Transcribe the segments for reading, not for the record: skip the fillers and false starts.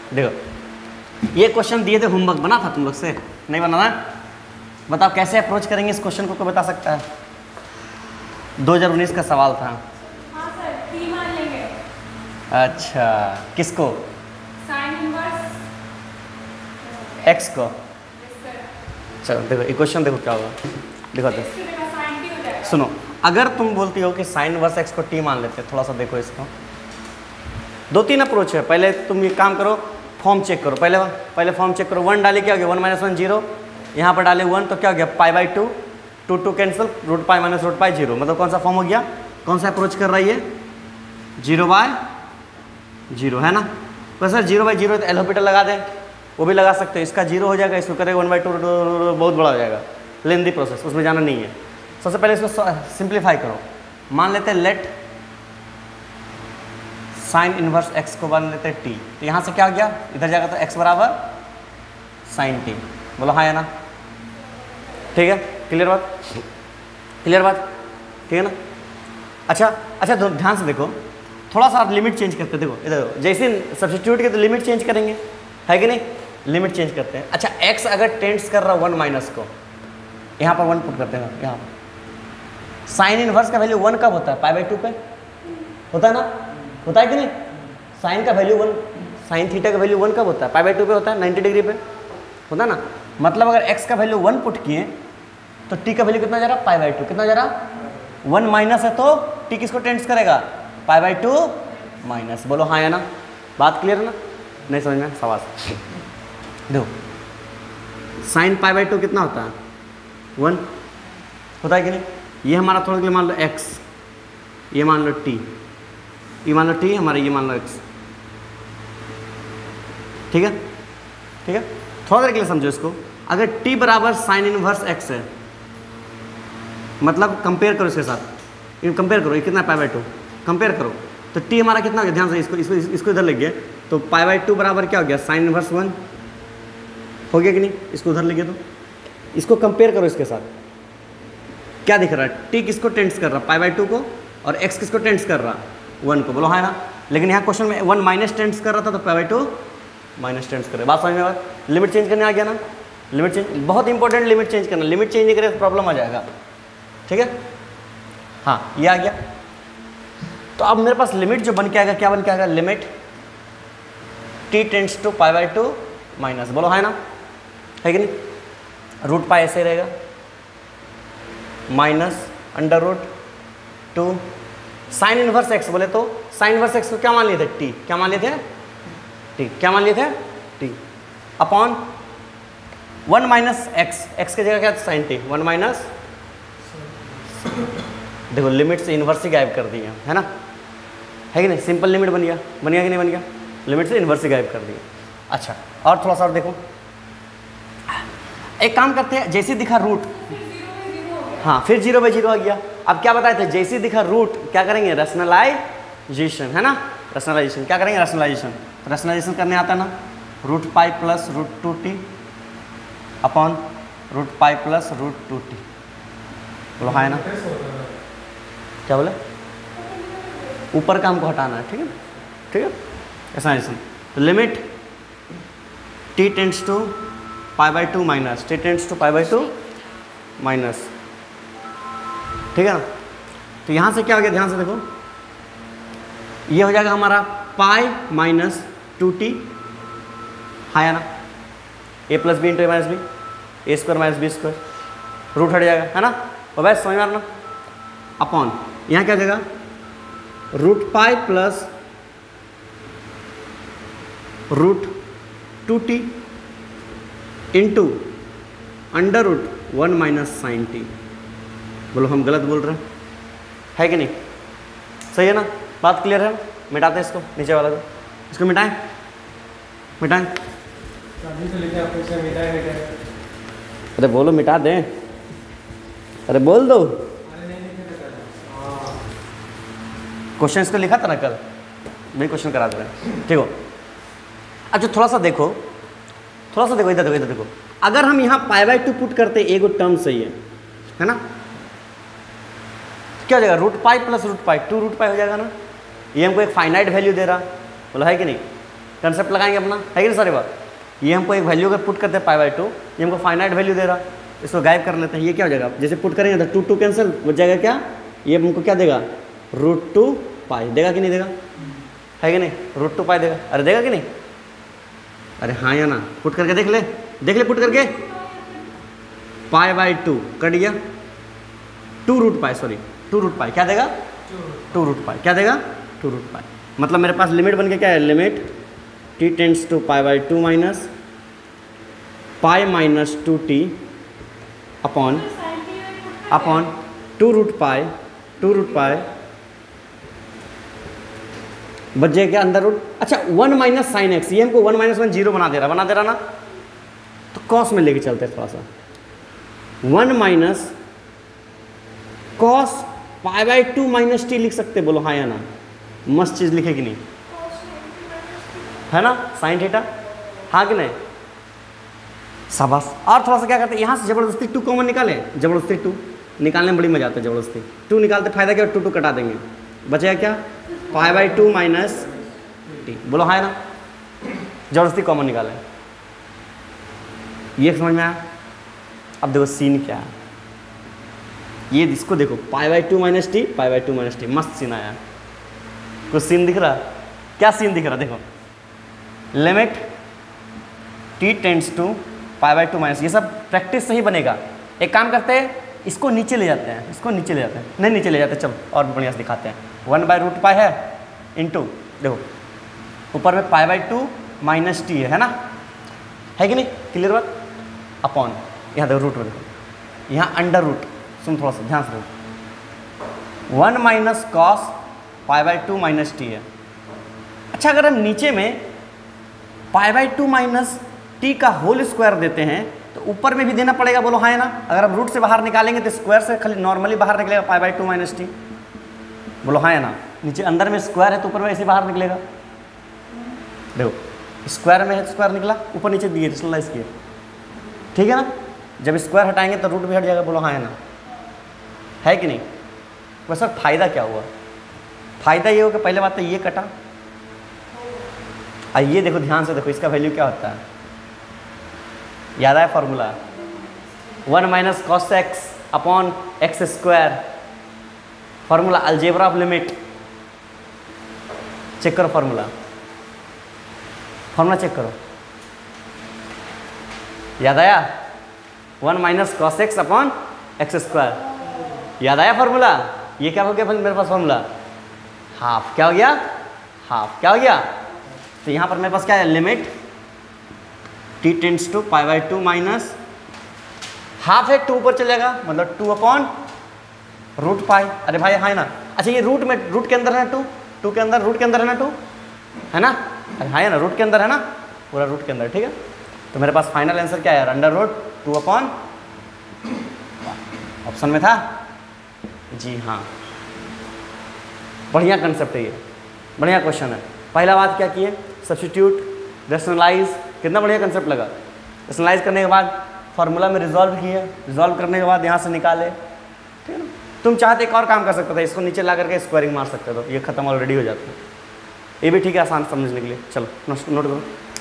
देखो ये क्वेश्चन दिए थे, होमवर्क बना था तुम लोग से, नहीं बना था? बताओ कैसे अप्रोच करेंगे इस क्वेश्चन को, कोई बता सकता है? 2019 का सवाल था। हाँ सर, टी मान लेंगे। अच्छा, किसको? साइन इनवर्स एक्स को। चलो देखो ये क्वेश्चन देखो क्या होगा, देखो तो साइन टी हो जाएगा। सुनो, अगर तुम बोलती हो कि साइन इनवर्स एक्स को टी मान लेते, थोड़ा सा देखो इसको, 2-3 अप्रोच है। पहले तुम ये काम करो, फॉर्म चेक करो, पहले फॉर्म चेक करो। 1 डाले क्या हो गया, 1 - 1 0, यहाँ पर डाले 1 तो क्या हो गया, π/2, 2 कैंसिल, √π - √π 0, मतलब कौन सा फॉर्म हो गया, कौन सा अप्रोच कर रही है, 0/0 है ना। तो सर 0/0 तो एल-हॉपिटल लगा दें, वो भी लगा सकते हो। इसका 0 हो जाएगा, इसको करेगा 1/2, बहुत बड़ा हो जाएगा, लेंदी प्रोसेस, उसमें जाना नहीं है। सबसे पहले इसको सिंप्लीफाई करो, मान लेते हैं लेट साइन इनवर्स एक्स को मान लेते हैं टी, तो यहाँ से क्या हो गया, इधर जाएगा तो x बराबर साइन टी। बोलो हाँ या ना, ठीक है, क्लियर बात, क्लियर बात, ठीक है ना। अच्छा तो ध्यान से देखो, थोड़ा सा आप लिमिट चेंज करते, देखो इधर जैसे सब्स्टिट्यूट के तो लिमिट चेंज करेंगे, है कि नहीं, लिमिट चेंज करते हैं। अच्छा x अगर टेंड्स कर रहा 1 माइनस को, यहाँ पर 1 पुट करते हैं, यहाँ पर साइन इनवर्स का वैल्यू 1 कब होता है, π/2 पे होता है ना, होता है कि नहीं। साइन का वैल्यू 1, साइन थीटा का वैल्यू 1 कब होता है, π/2 पे होता है, 90 डिग्री पे होता है ना। मतलब अगर x का वैल्यू 1 पुट किए तो t का वैल्यू कितना जा रहा, π/2, कितना जा रहा, 1 माइनस है तो t किसको टेंड्स करेगा, π/2 माइनस। बोलो हाँ या ना, बात क्लियर है ना, नहीं समझ में सवाल। देखो साइन π/2 कितना होता है, 1 होता है कि नहीं। ये हमारा थोड़ा के लिए मान लो x, ये मान लो t, ये मान लो t हमारा, ये मान लो x, ठीक है, ठीक है। थोड़ा देर के लिए समझो इसको, अगर t बराबर साइन इनवर्स x है, मतलब कंपेयर करो इसके साथ, ये कंपेयर करो, ये कितना है, π/2, कंपेयर करो तो t हमारा कितना हो गया, ध्यान से इसको इधर लग गया, तो π/2 बराबर क्या हो गया, साइन इनवर्स 1 हो गया कि नहीं। इसको उधर लगे तो इसको कंपेयर करो इसके साथ, क्या दिख रहा है, t किसको टेंड्स कर रहा, π/2 को, और x किसको टेंड्स कर रहा, 1 को। बोलो हाँ ना, लेकिन यहाँ क्वेश्चन में 1 माइनस टेंड्स कर रहा था, तो π/2 माइनस टेंड्स करे। बात समझ में बात, लिमिट चेंज करने आ गया ना, लिमिट चेंज बहुत इंपॉर्टेंट, लिमिट चेंज करना, लिमिट चेंज नहीं करे तो प्रॉब्लम आ जाएगा, ठीक है। हाँ ये आ गया, तो अब मेरे पास लिमिट जो बन के आएगा, क्या बन के आएगा, limit t tends to π/2 minus. बोलो है ना, है कि नहीं, √π ऐसे ही रहेगा, माइनस √2 साइन इनवर्स x, बोले तो साइन इनवर्स x को क्या मान लिए थे, t, क्या मान लिए थे, t, क्या मान लिए थे, t, अपॉन 1 माइनस x के जगह क्या साइन t, 1 माइनस, देखो लिमिट से इन्वर्स ही गायब कर दिया है ना, है कि नहीं, सिंपल लिमिट बन गया कि नहीं बन गया, लिमिट से इन्वर्स ही गायब कर दिया। अच्छा और थोड़ा सा और देखो, एक काम करते हैं, जैसे दिखा रूट, हाँ फिर 0/0 आ गया। अब क्या बताए थे, जैसे दिखा रूट क्या करेंगे, रैशनलाइजेशन, है ना, रैशनलाइजेशन क्या करेंगे, रैशनलाइजेशन करने आता है ना, √π plus √2t upon √π plus √2t। बोलो हाँ है ना, क्या बोले, ऊपर का हमको हटाना है, ठीक है, ठीक है, रैशनलाइजेशन। तो limit t tends to π/2 minus, t tends to π/2 minus, ठीक है ना। तो यहाँ से क्या हो गया, ध्यान से देखो, ये हो जाएगा हमारा π माइनस 2t, हाँ या ना, a plus B into A minus B, A square minus B square, root हट जाएगा, है ना, और बस समझ मारना, अपॉन यहाँ क्या हो जाएगा, √π plus √2t into √1 minus sine t। बोलो हम गलत बोल रहे हैं कि नहीं, सही है ना, बात क्लियर है। मिटाते हैं इसको, नीचे वाला को, इसको मिटाएं, अरे बोलो मिटा दें, अरे बोल दो, क्वेश्चन इसको लिखा था ना कल, मैं क्वेश्चन करा दे रहे हैं, ठीक हो। अच्छा थोड़ा सा देखो, इधर देखो, अगर हम यहाँ π/2 पुट करते एगो टर्म सही है ना, क्या हो जाएगा, √π प्लस √π, 2 √π हो जाएगा ना। ये हमको एक फाइनाइट वैल्यू दे रहा, बोला है कि नहीं, कंसेप्ट लगाएंगे अपना, है कि नहीं सारी बात। ये हमको एक वैल्यू अगर पुट करते हैं π/2, ये हमको फाइनाइट वैल्यू दे रहा, इसको गायब कर लेते हैं। ये क्या हो जाएगा, जैसे पुट करेंगे तो 2 कैंसिल हो जाएगा, क्या ये हमको क्या देगा, √2π देगा कि नहीं देगा, है कि नहीं, √2π देगा। अरे देगा कि नहीं, अरे हाँ या ना, पुट करके देख ले पुट करके, π/2 कट गया, 2√π सॉरी 2√π क्या देगा, 2√π क्या देगा, 2√π। मतलब मेरे पास लिमिट बन के क्या है, limit t tends to π/2 minus π - 2t upon 2√π बच जाएगा क्या अंदर रूट। अच्छा 1 माइनस साइन एक्स, ये हमको 1 - 1 0 बना दे रहा ना, तो कॉस में लेके चलते हैं थोड़ा सा। 1 माइनस कॉस π/2 माइनस टी लिख सकते, बोलो हाँ या ना, मस्त चीज़ लिखेगी नहीं, है ना, साइन थीटा, हाँ कि नहीं, शाबाश। और थोड़ा सा क्या करते हैं, यहाँ से जबरदस्ती 2 कॉमन निकालें, जबरदस्ती 2 निकालने में बड़ी मजा आता है, जबरदस्ती 2 निकालते फायदा क्या, 2 कटा देंगे, बचेगा क्या, π/2 माइनस टी, बोलो हाँ ना, जबरदस्ती कॉमन निकालें। ये समझ में आया। अब देखो सीन क्या है, ये इसको देखो π/2 माइनस टी, मस्त सीन आया, कुछ सीन दिख रहा, क्या सीन दिख रहा, देखो limit t tends to π/2 minus, ये सब प्रैक्टिस से ही बनेगा। एक काम करते हैं, इसको नीचे ले जाते हैं, नहीं नीचे ले जाते, चलो और बढ़िया से दिखाते हैं। 1/√π है इंटू, देखो ऊपर में π/2 माइनस टी है ना, है कि नहीं, क्लियर बात, अपॉन यहाँ देखो रूट में, देखो यहाँ अंडर रूट, सुन थोड़ा सा ध्यान से, 1 माइनस कॉस π/2 माइनस टी है। अच्छा अगर हम नीचे में π/2 माइनस टी का होल स्क्वायर देते हैं तो ऊपर में भी देना पड़ेगा, बोलो हाँ है ना। अगर हम रूट से बाहर निकालेंगे तो स्क्वायर से खाली नॉर्मली बाहर निकलेगा π/2 माइनस टी, बोलो हाँ है ना। नीचे अंदर में स्क्वायर है तो ऊपर में ऐसे बाहर निकलेगा, देखो स्क्वायर में है, स्क्वायर निकला, ऊपर नीचे दिए रेशनलाइज किए, ठीक है ना। जब स्क्वायर हटाएंगे तो रूट भी हट जाएगा, बोलो हाँ है ना, है कि नहीं। वैसे फायदा क्या हुआ, फायदा ये होगा, पहले बात तो ये कटा, और ये देखो ध्यान से देखो, इसका वैल्यू क्या होता है, याद आया formula, 1 minus cos x upon x square, formula algebra of limit, check करो फॉर्मूला चेक करो, याद आया, 1 minus cos x upon x square, याद आया फॉर्मूला। ये क्या हो गया मेरे पास फॉर्मूला, हाफ, क्या हो गया, हाफ, क्या हो गया। तो यहाँ पर मेरे पास क्या है, limit t tends to π/2 minus half है, 2 ऊपर चलेगा, मतलब 2/√π। अरे भाई हाँ है ना। अच्छा ये रूट में, रूट के अंदर है ना 2 के अंदर, रूट के अंदर है ना 2, है ना, अरे हाँ है ना, रूट के अंदर है ना, पूरा रूट के अंदर, ठीक है। तो मेरे पास फाइनल आंसर क्या है, √2/, ऑप्शन में था जी हाँ। बढ़िया कंसेप्ट है ये, बढ़िया क्वेश्चन है। पहला बात क्या किए, सब्स्टिट्यूट, रेशनलाइज, कितना बढ़िया कंसेप्ट लगा। रेशनलाइज करने के बाद फार्मूला में रिजॉल्व किए, रिजॉल्व करने के बाद यहाँ से निकाले, ठीक है ना। तुम चाहते एक और काम कर सकते थे, इसको नीचे ला करके स्क्वायरिंग मार सकते हो, ये खत्म ऑलरेडी हो जाता है। ये भी ठीक है, आसान समझने के लिए। चलो नोट करो,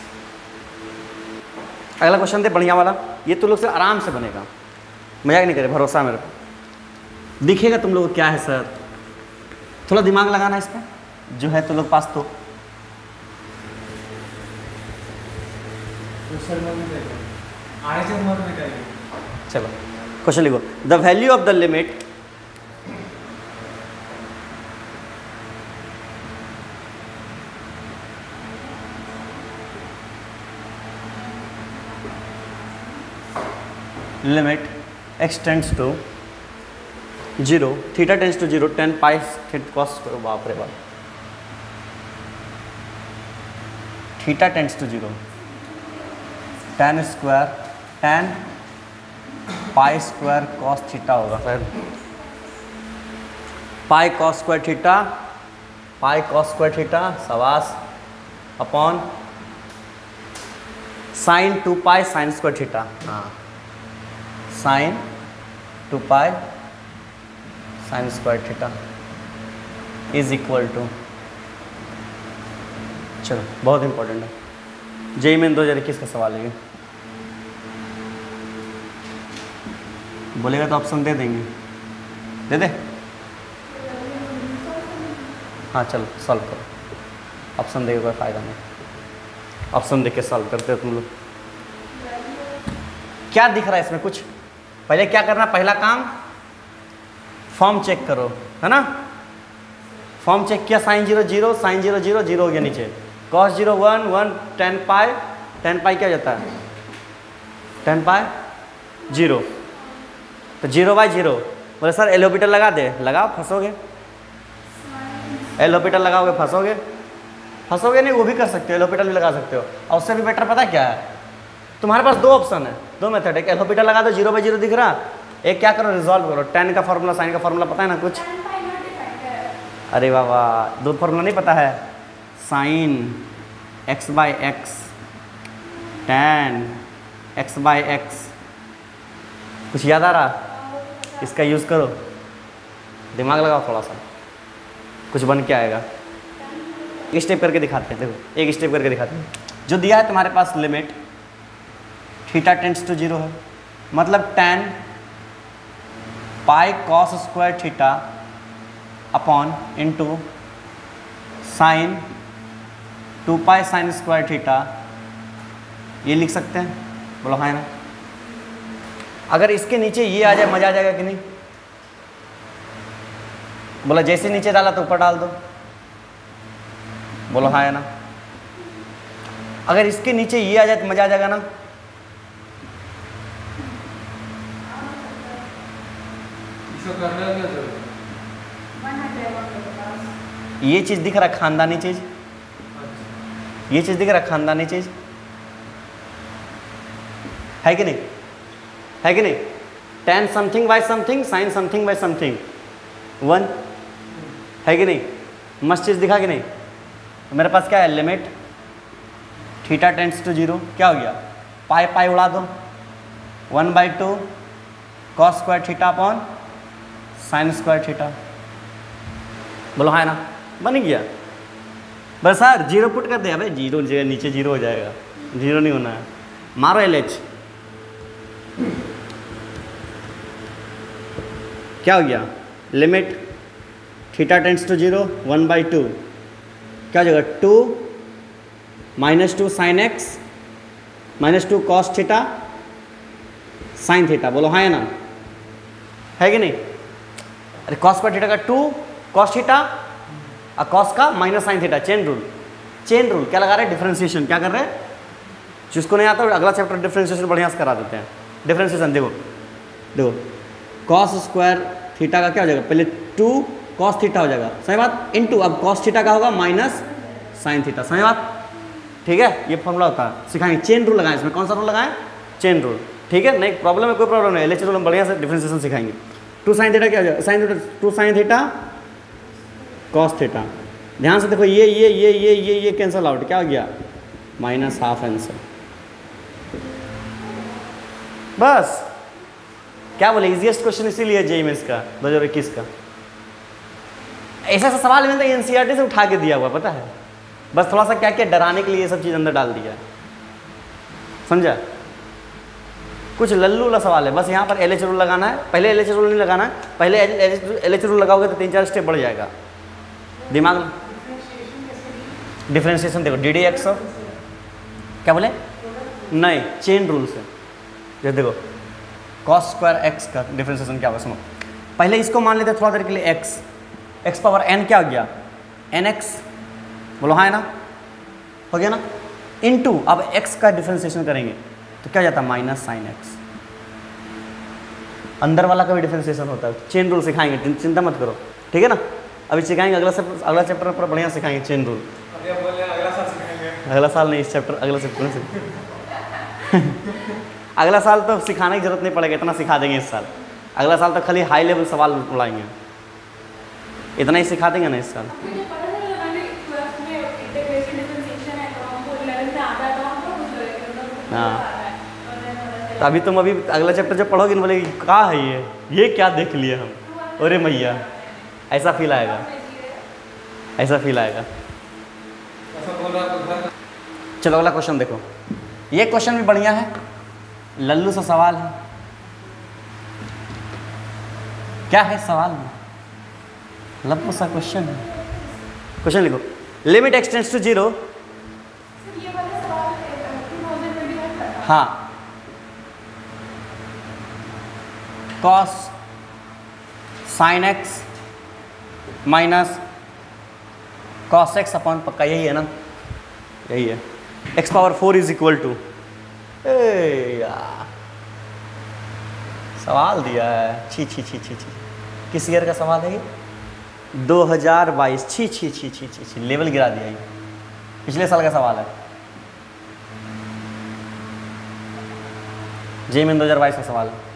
अगला क्वेश्चन थे बढ़िया वाला, ये तुम लोग से आराम से बनेगा, मजाक नहीं करे, भरोसा मेरे को। दिखेगा तुम लोग क्या है सर, थोड़ा दिमाग लगाना इस पर जो है तुम लोग पास। तो चलो क्वेश्चन लिखो, the value of the limit limit x tends to 0, theta tends to 0, 10 pi cos, बाप रे बाप, theta tends to 0, 10 square 10 pi square cos theta होगा sir, pi cos square theta, pi cos square theta, सवास upon sine 2 pi sine square theta, हाँ sine 2 pi sine square theta is equal to चलो बहुत important है, JEE में 2021 का सवाल है, बोलेगा तो ऑप्शन दे देंगे, दे दे। हाँ चलो सॉल्व करो, ऑप्शन देके कोई फ़ायदा नहीं, ऑप्शन देके सॉल्व करते हो तुम लोग। क्या दिख रहा है इसमें कुछ? पहले क्या करना, पहला काम फॉर्म चेक करो, है ना। फॉर्म चेक किया, साइन 0 0, साइन 0 0 0 हो गया नीचे, कॉस 0 1 1, tan पाई क्या हो जाता है, tan पाई 0, तो 0/0। बोले सर एलोपिटल लगा दे, लगाओ फंसोगे, एलोपिटल लगाओगे फंसोगे, फंसोगे नहीं, वो भी कर सकते हो, एलोपिटल भी लगा सकते हो। और उससे भी बेटर पता क्या है, तुम्हारे पास दो ऑप्शन है, दो मेथड है, एक एलोपिटल लगा दो 0/0 दिख रहा, एक क्या करो रिजॉल्व करो, tan का फॉर्मूला साइन का फॉर्मूला पता है ना कुछ? अरे वाह वाह, दो फॉर्मूला नहीं पता है, साइन x/x tan x/x, कुछ याद आ रहा? इसका यूज़ करो, दिमाग लगाओ थोड़ा सा, कुछ बन के आएगा। एक स्टेप करके दिखाते हैं, देखो एक स्टेप करके दिखाते हैं। जो दिया है तुम्हारे पास लिमिट थीटा टेंड्स टू 0 है, मतलब tan pi cos square theta upon into sine 2 pi sine square theta, ये लिख सकते हैं, बोलो हाँ है ना। अगर इसके नीचे ये आ जाए मजा आ जाएगा कि नहीं? बोला जैसे नीचे डाला तो ऊपर डाल दो, बोलो हाँ है ना। अगर इसके नीचे ये आ जाए तो मजा आ जाएगा ना। ये चीज दिख रहा खानदानी चीज, ये चीज दिख रहा खानदानी चीज, है कि नहीं, है कि नहीं? tan something by something, sine something by something 1, है कि नहीं? मस्त चीज दिखा कि नहीं? मेरे पास क्या है, लिमिट थीटा टेंड्स टू 0, क्या हो गया, पाई पाई उड़ा दो, 1/2 cos square theta upon sine square theta, बोलो हाँ है ना, बन गया। बस सर 0 पुट कर दिया भाई, 0 जगह नीचे 0 हो जाएगा, 0 नहीं होना है, मारो LH, क्या हो गया, लिमिट थीटा टेंड्स टू 0 1/2, क्या हो जाएगा 2 -2 sine x -2 cos theta sine theta, बोलो हाँ है ना, है कि नहीं? अरे cos स्क्वायर थीटा का 2 cos थीटा और cos का minus sine theta, chain rule, chain rule क्या लगा रहे हैं, डिफरेंशिएशन क्या कर रहे हैं, जिसको नहीं आता अगला चैप्टर डिफरेंशिएशन बढ़िया से करा देते हैं। डिफरेंशिएशन देखो देखो, cos स्क्वायर थीटा का क्या हो जाएगा, पहले 2 cos थीटा हो जाएगा, सही बात, इनटू अब cos थीटा का होगा माइनस साइन थीटा, सही बात, ठीक है। ये फॉर्मूला होता है, सिखाएंगे, चेन रूल लगाएं, इसमें कौन सा रूल लगाएं, चेन रूल, ठीक है। नहीं प्रॉब्लम है, कोई प्रॉब्लम नहीं, LH रूल हम बढ़िया से डिफरेंशिएशन सिखाएंगे। 2 साइन थीटा क्या हो जाएगा, sine theta 2 sine theta cos theta, ध्यान से देखो ये कैंसल आउट, क्या हो गया, -12 आंसर, बस। क्या बोले, इजीएस्ट क्वेश्चन इसीलिए जेईई में इसका 2021 का, ऐसा सा सवाल मैंने एनसीईआरटी से उठा के दिया हुआ, पता है, बस थोड़ा सा क्या क्या डराने के लिए ये सब चीज़ अंदर डाल दिया, समझा। कुछ लल्लू वाला सवाल है, बस यहाँ पर LH रूल लगाना है, पहले LH रूल नहीं लगाना है, पहले LH रूल लगाओगे तो 3-4 स्टेप बढ़ जाएगा दिमाग में। डिफरेंशिएशन देखो, DDX ऑफ क्या बोले, नहीं चेन रूल से, ये देखो cos स्क्वायर x का डिफरेंशिएशन क्या होगा, सुनो पहले इसको मान लेते थोड़ा देर के लिए, x पावर n क्या हो गया, nx, बोलो हाँ है ना, हो गया ना, इनटू अब x का डिफरेंशिएशन करेंगे तो क्या जाता है, माइनस साइन x, अंदर वाला का भी डिफरेंशिएशन होता है, चेन रूल सिखाएंगे, चिंता मत करो, ठीक है ना। अभी सिखाएंगे, अगला चैप्टर पर बढ़िया सिखाएंगे चेन रूल, अगला साल नहीं, इस चैप्टर अगला चैप्टर से अगला साल तो सिखाने की जरूरत नहीं पड़ेगा, इतना सिखा देंगे इस साल, अगला साल तो खाली हाई लेवल सवाल उड़ाएंगे, इतना ही सिखा देंगे ना इस साल। हाँ, तो अभी तुम अभी अगला चैप्टर जब पढ़ोगे ना बोलेगी कहाँ है ये क्या देख लिए हम, अरे मैया, ऐसा फील आएगा, ऐसा फील आएगा। चलो अगला क्वेश्चन देखो, ये क्वेश्चन भी बढ़िया है, लल्लू सा सवाल है। क्या है सवाल में? लल्लू सा क्वेश्चन है। क्वेश्चन लिखो, लिमिट एक्सटेंड्स टू 0। ये वाला सवाल 2021 का था। हाँ, cos sine x minus cos x upon, पक्का यही है ना, यही है, x power 4 is equal to, यार सवाल दिया है, छी छी छी छी छी, किस ईयर का सवाल है ये? 2022, छी छी छी छी छी छी, लेवल गिरा दिया ये, पिछले साल का सवाल है, जेईई मेन 2022 का सवाल है।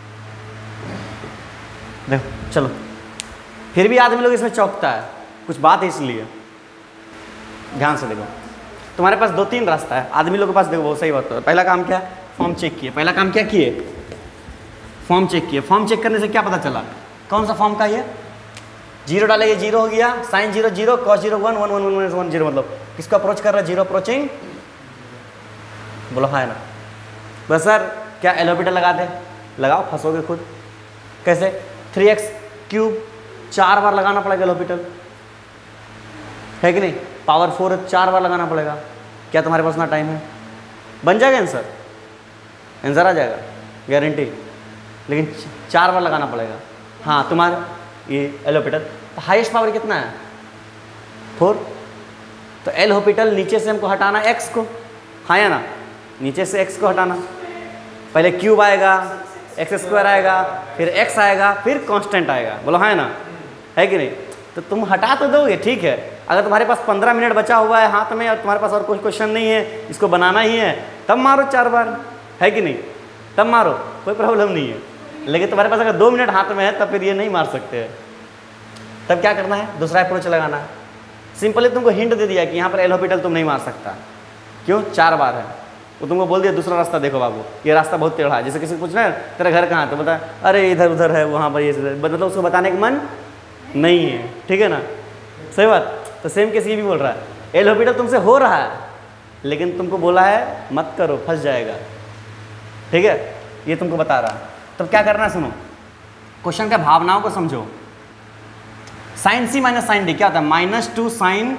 देखो चलो, फिर भी आदमी लोग इसमें चौंकता है, कुछ बात है इसलिए, ध्यान से देखो। तुम्हारे पास 2-3 रास्ता है, आदमी लोग के पास देखो बहुत सही बात है। पहला काम क्या है? फॉर्म चेक किए। पहला काम क्या किए? फॉर्म चेक किए। फॉर्म चेक करने से क्या पता चला? कौन सा फॉर्म का ये? 0 डालेंगे 0 हो गया, साइन 0 0, कॉस 0 1 1 1 1 1 0, मतलब किसको अप्रोच कर रहा है? 0 अप्रोचिंग, बोलो हाँ है ना। बस सर क्या एलोपिटल लगा दे? लगाओ, फंसोगे खुद। कैसे? 3x³ 4 बार लगाना पड़ेगा एलोपिटल, है कि नहीं? पावर 4 4 बार लगाना पड़ेगा। क्या तुम्हारे पास ना टाइम है? बन जाएगा आंसर, आंसर आ जाएगा गारंटी, लेकिन 4 बार लगाना पड़ेगा। हाँ तुम्हारे ये एलोपिटल, तो हाईएस्ट पावर कितना है? 4। तो एलोपिटल नीचे से हमको हटाना x को, हाँ या ना, नीचे से x को हटाना। पहले क्यूब आएगा, x² आएगा, फिर x आएगा, फिर कांस्टेंट आएगा, बोलो हाँ है ना, है कि नहीं? तो तुम हटा तो दोगे, ठीक है। अगर तुम्हारे पास 15 मिनट बचा हुआ है हाथ में और तुम्हारे पास और कोई क्वेश्चन नहीं है, इसको बनाना ही है, तब मारो 4 बार, है कि नहीं? तब मारो, कोई प्रॉब्लम नहीं है। लेकिन तुम्हारे पास अगर 2 मिनट हाथ में है तब फिर ये नहीं मार सकते। तब क्या करना है? दूसरा अप्रोच लगाना है। सिंपली तुमको हिंट दे दिया कि यहाँ पर एलोपिटल तुम नहीं मार सकता। क्यों? 4 बार है। वो तुमको बोल दिया दूसरा रास्ता देखो बाबू, ये रास्ता बहुत टेढ़ा है। जैसे किसी को पूछना है तेरा घर कहाँ, तो बता अरे इधर उधर है, वहाँ पर ये, मतलब उसको बताने का मन नहीं है, ठीक है ना, सही बात। तो सेम केस ये भी बोल रहा है, एलोपिटल तुमसे हो रहा है लेकिन तुमको बोला है मत करो, फंस जाएगा, ठीक है, ये तुमको बता रहा है। तब क्या करना है सुनो, क्वेश्चन के भावनाओं को समझो। Sine C minus sine D क्या होता है? -2 साइन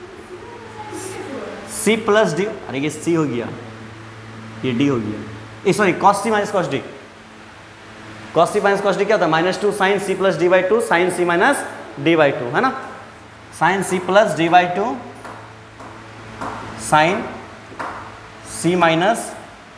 सी प्लस डी, अरे ये सी हो गया, ये डी हो गया, sorry cos C minus cos D. Cos C minus cos D क्या होता है? -2 sine C plus D by 2 sine C minus D by 2, है ना। Sine C plus D by 2 sine C minus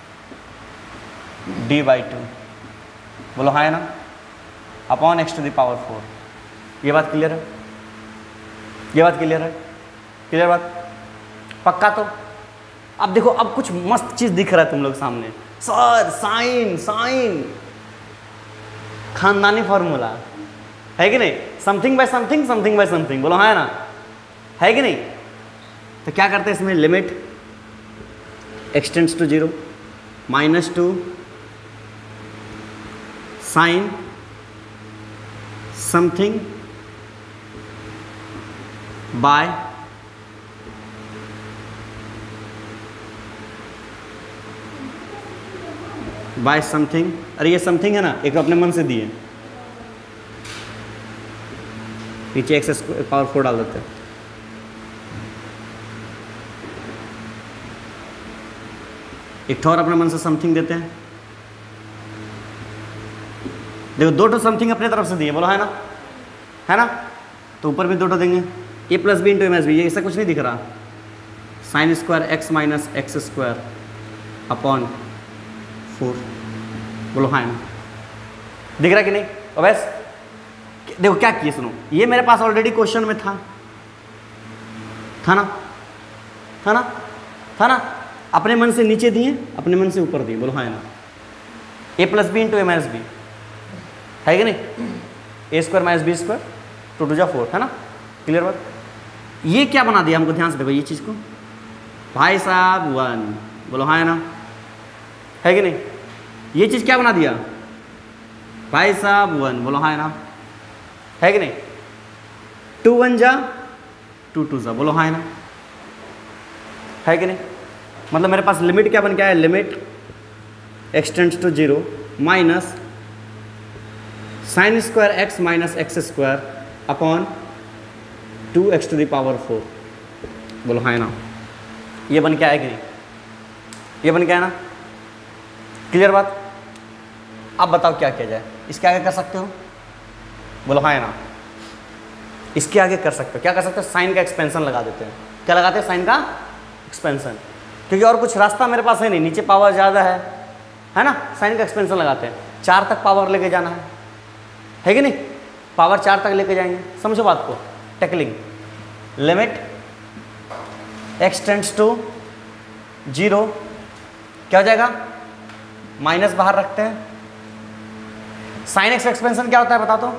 D by 2, बोलो हाँ है ना, upon x to the power 4। ये बात क्लियर है? ये बात क्लियर है? क्लियर बात? पक्का? तो अब देखो, अब कुछ मस्त चीज दिख रहा है तुम लोग सामने। सर साइन, साइन खानदानी फॉर्मूला है कि नहीं? Something by something, something by something, बोलो हाँ है ना, है कि नहीं? तो क्या करते हैं इसमें? Limit extends to 0, -2 sine something by something. अरे ये समथिंग है ना, एक अपने मन से दिए, नीचे x² पावर 4 डाल देते हैं। एक और अपने मन से समथिंग देते हैं। देखो 2 समथिंग अपने तरफ से दिए, बोलो है ना, है ना। तो ऊपर भी 2 देंगे, a plus B into M S B, ये ऐसा कुछ नहीं दिख रहा। Sine square x minus x² upon 4, बोलो हाँ है ना, दिख रहा कि नहीं? और बस देखो क्या किए सुनो, ये मेरे पास ऑलरेडी क्वेश्चन में था ना, था ना, था ना। अपने मन से नीचे दिए, अपने मन से ऊपर दिए, बोलो हाँ है ना। a plus B into M S B, है कि नहीं? a² माइनस b² 2 2 जा 4, है ना। क्लियर बात? ये क्या बना दिया हमको, ध्यान से देखो ये चीज़ को, भाई साहब 1, बोलो हाँ है ना, है कि नहीं? ये चीज़ क्या बना दिया? भाई साहब 1, बोलो हाँ है ना, है कि नहीं? 2 1 जा 2 2 जा, बोलो हाँ है ना, है कि नहीं? मतलब मेरे पास लिमिट क्या बन के आया, limit x tends to 0 minus sine square X minus X square upon 2x to the power 4। बोलो हाँ है ना, ये बन के आया कि नहीं, ये बन के आया ना, क्लियर बात। अब बताओ क्या किया जाए, इसके आगे कर सकते हो, बोलो हाँ है ना, इसके आगे कर सकते हो, क्या कर सकते हो, साइन का एक्सपेंशन लगा देते हैं। क्या लगाते हैं, साइन का एक्सपेंशन, क्योंकि और कुछ रास्ता मेरे पास है नहीं, नीचे पावर ज़्यादा है ना, साइन का एक्सपेंशन लगाते हैं। 4 तक पावर लेके जाना है कि नहीं, पावर 4 तक लेके जाएंगे, समझो बात को, tackling. Limit x tends to 0 क्या हो जाएगा, माइनस बाहर रखते हैं। साइन एक्स एक्सपेंशन क्या होता है बता दो,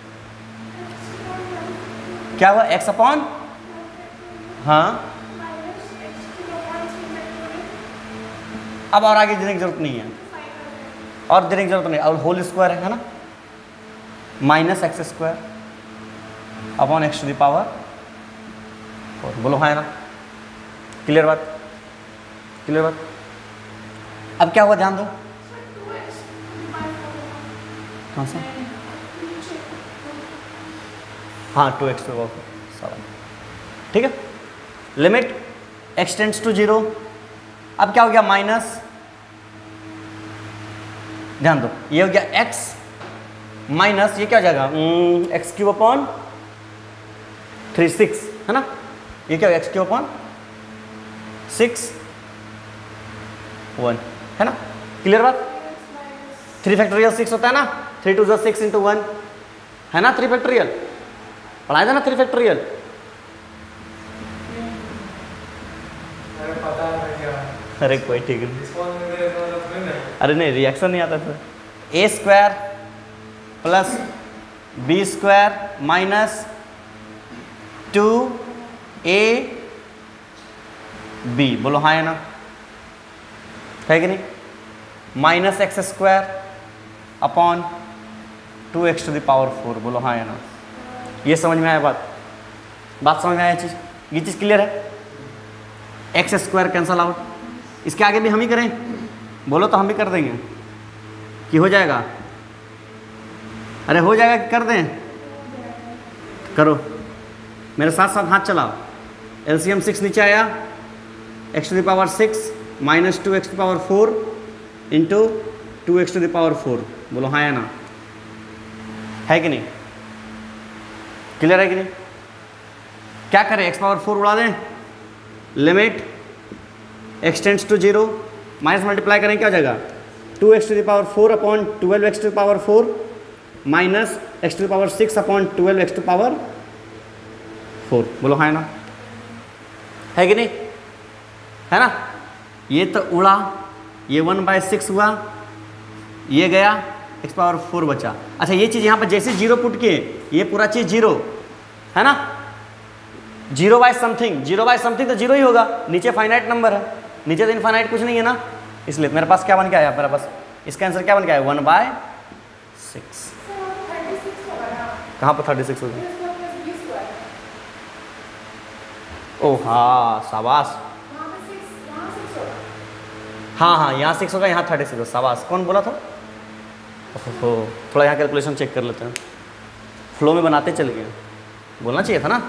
क्या हुआ, x अपॉन, हाँ अब और आगे देने की जरूरत नहीं है, और देने की जरूरत नहीं, और होल स्क्वायर है ना, minus X square upon X to the power 4। बोलो हाँ है ना, क्लियर बात, क्लियर बात। अब क्या हुआ ध्यान दो, कौन सा, हाँ 2x टू पावर 7, ठीक है। लिमिट x टेंड्स टू 0, अब क्या हो गया, माइनस, ध्यान दो ये हो गया x माइनस, ये क्या हो जाएगा, एक्स क्यूब अपॉन 3 6 है ना, ये क्या हो गया, एक्स क्यूब अपॉन 6 1 है ना, क्लियर बात। 3 फैक्टोरियल 6 होता है ना, 3 2 6 इंटू 1 है ना, 3 फैक्टोरियल पढ़ाया था ना, 3 फैक्टोरियल। अरे कोई ठीक है, अरे नहीं रिएक्शन नहीं आता था। A square plus B square minus 2ab, बोलो हाँ है ना, है कि नहीं, minus X square upon 2x to the power 4। बोलो हाँ है ना, ये समझ में आया बात, बात समझ में आया चीज़, ये चीज़ क्लियर है। एक्स स्क्वायर कैंसल आउट, इसके आगे भी हम ही करें, बोलो तो हम भी कर देंगे कि हो जाएगा, अरे हो जाएगा कि कर दें, करो मेरे साथ साथ हाथ चलाओ। एलसीएम 6 नीचे आया, x to the power 6 minus 2x to the power 4 into 2x to the power 4। बोलो हाँ है ना, है कि नहीं, क्लियर है कि नहीं। क्या करें, x पावर 4 उड़ा दें, limit x tends to 0 minus multiply करें, क्या हो जाएगा, 2x to the power 4 upon 12x to the power 4 minus x to the power 6 upon 12x to the power 4। बोलो हाँ है ना, है कि नहीं, है ना। ये तो उड़ा, ये 1/6 हुआ, ये गया, x पावर 4 बचा। अच्छा ये चीज़ यहाँ पर जैसे 0 पुट किए, ये पूरा चीज़ 0 है ना, 0/समथिंग, 0/समथिंग तो 0 ही होगा, नीचे फाइनाइट नंबर है, नीचे तो इनफाइनाइट कुछ नहीं है ना, इसलिए मेरे पास क्या बन के आया, मेरे पास इसका आंसर क्या बन के आया, 1/6। कहाँ पर 36 होगी, ओ हाँ शाबाश, हाँ हाँ यहाँ 6 होगा, यहाँ 36 होगा, शाबाश। कौन बोला था, ओहो थोड़ा यहाँ कैलकुलेशन चेक कर लेते हैं, फ्लो में बनाते चले गए, बोलना चाहिए था ना।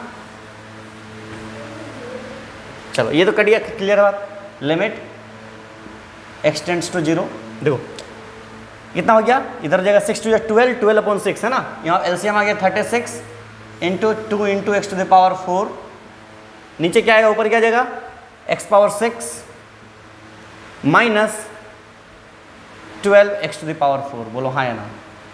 चलो ये तो कट गया, क्लियर बात। लिमिट x टेंड्स टू 0, देखो कितना हो गया, इधर जगह 6 टू 12, 12 अपॉन 6 है ना, यहाँ एलसीएम आ गया 36 into 2 into X to the power 4, नीचे क्या आएगा, ऊपर क्या जाएगा, x power 6 minus 12x to the power 4। बोलो हाँ या ना,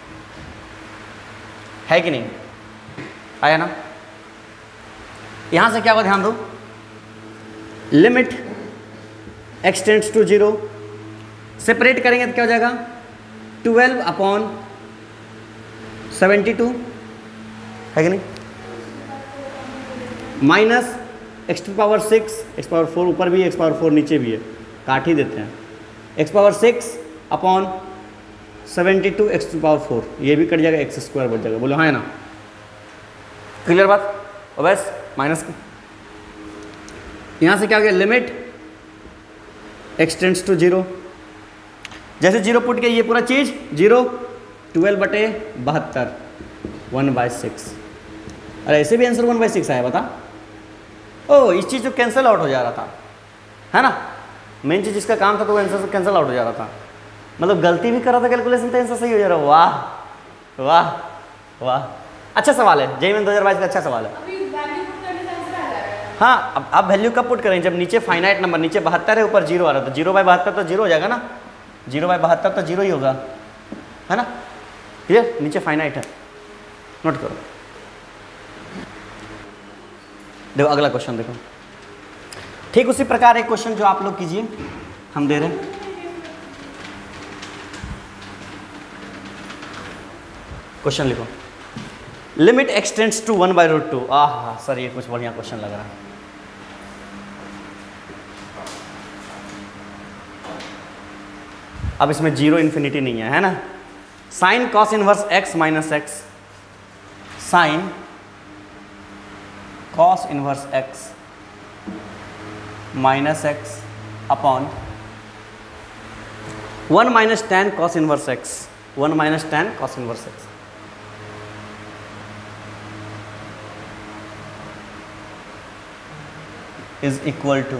है कि नहीं, आया ना। यहाँ से क्या होगा ध्यान दो, limit x tends to 0, separate करेंगे तो क्या हो जाएगा, 12 अपॉन 72, है कि नहीं, minus x to power 6, x power 4 ऊपर भी है, x पावर 4 नीचे भी है, काट ही देते हैं, x power 6 upon 72 x to power 4, ये भी कट जाएगा, x स्क्वायर बच जाएगा। बोलो हाँ है ना, क्लियर बात। और बस माइनस यहाँ से क्या हो गया, लिमिट x टेंड्स टू 0, जैसे 0 पुट के ये पूरा चीज़ 0, 12/72 1/6। अरे ऐसे भी आंसर 1/6 आया, बता। ओ इस चीज़ जो कैंसिल आउट हो जा रहा था, है ना, मेन चीज़ जिसका काम था तो वो आंसर से कैंसिल आउट हो जा रहा था, मतलब गलती भी कर रहा था कैलकुलेशन तो आंसर सही हो जा रहा। वाह वाह वाह, अच्छा सवाल है, जेईई 2022 का अच्छा सवाल है। अभी वैल्यू पुट करने से आंसर आ जाएगा। हाँ, अब वैल्यू कब पुट करें, जब नीचे फाइनाइट नंबर, नीचे 72 है ऊपर 0 आ रहा था, 0/72 तो 0 हो जाएगा ना, 0/72 तो 0 ही होगा, है ना, क्लियर, नीचे फाइनाइट है, नोट करो। देखो अगला क्वेश्चन देखो, ठीक उसी प्रकार एक क्वेश्चन जो आप लोग कीजिए, हम दे रहे हैं। क्वेश्चन लिखो, लिमिट x टेंड्स टू 1/√2। आह सर ये कुछ बढ़िया क्वेश्चन लग रहा है। अब इसमें 0 इन्फिनिटी नहीं है, है ना। Sine cos inverse x minus X, sine cos inverse x minus X upon 1 minus tan cos inverse x, 1 minus tan cos inverse x is equal to,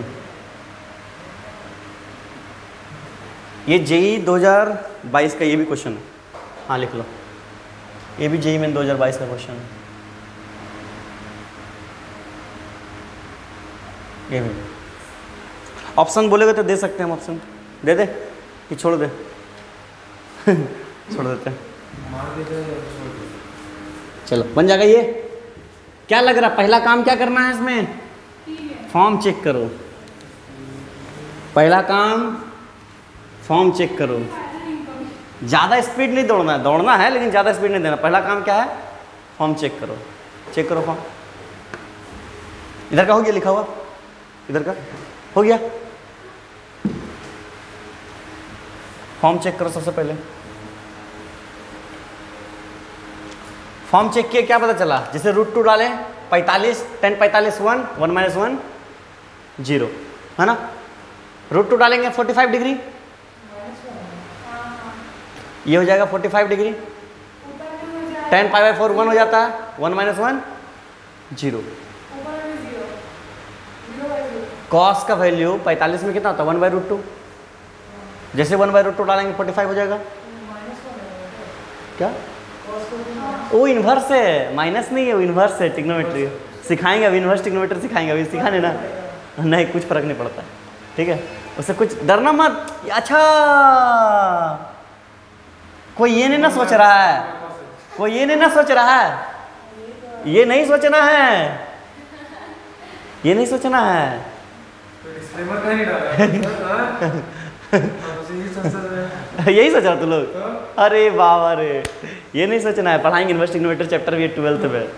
ये जेईई 2022 का ये भी क्वेश्चन है, हाँ लिख लो, ये भी जेईई में 2022 का क्वेश्चन है, ये भी ऑप्शन बोलेगा तो दे सकते हैं हम, ऑप्शन दे दे कि छोड़ दे छोड़ देते हैं, चलो बन जाएगा ये। क्या लग रहा है, पहला काम क्या करना है इसमें, फॉर्म चेक करो, पहला काम फॉर्म चेक करो, ज़्यादा स्पीड नहीं दौड़ना है, दौड़ना है लेकिन ज़्यादा स्पीड नहीं देना। पहला काम क्या है, फॉर्म चेक करो, चेक करो फॉर्म। इधर का हो गया लिखा हुआ, इधर का हो गया, फॉर्म चेक करो सबसे पहले। फॉर्म चेक किया, क्या पता चला, जैसे √2 डालें 45, tan 45 1, 1 माइनस 1 0, है ना। √2 डालेंगे 45 डिग्री, ये हो जाएगा 45 डिग्री, tan π/4 1 हो जाता है, 1 माइनस 1 0। कॉस का वैल्यू 45 में कितना होता है, 1/√2, जैसे 1/√2 डालेंगे 45 हो जाएगा। क्या वो इन्वर्स है, माइनस नहीं है, वो इन्वर्स है, ट्रिग्नोमेट्री सिखाएंगे अभी, इन्वर्स ट्रिग्नोमेट्री सिखाएंगे अभी, सिखाने ना नहीं, कुछ फर्क नहीं पड़ता, ठीक है, उससे कुछ डरना मत। अच्छा कोई ये नहीं ना सोच रहा है, कोई ये नहीं ना सोच रहा है, ये नहीं सोचना है, ये नहीं सोचना है, यही सोच रहा तू लोग, अरे बाबा रे, ये नहीं सोचना है, पढ़ाएंगे इन्वर्स ट्रिग्नोमेट्री चैप्टर भी 12th में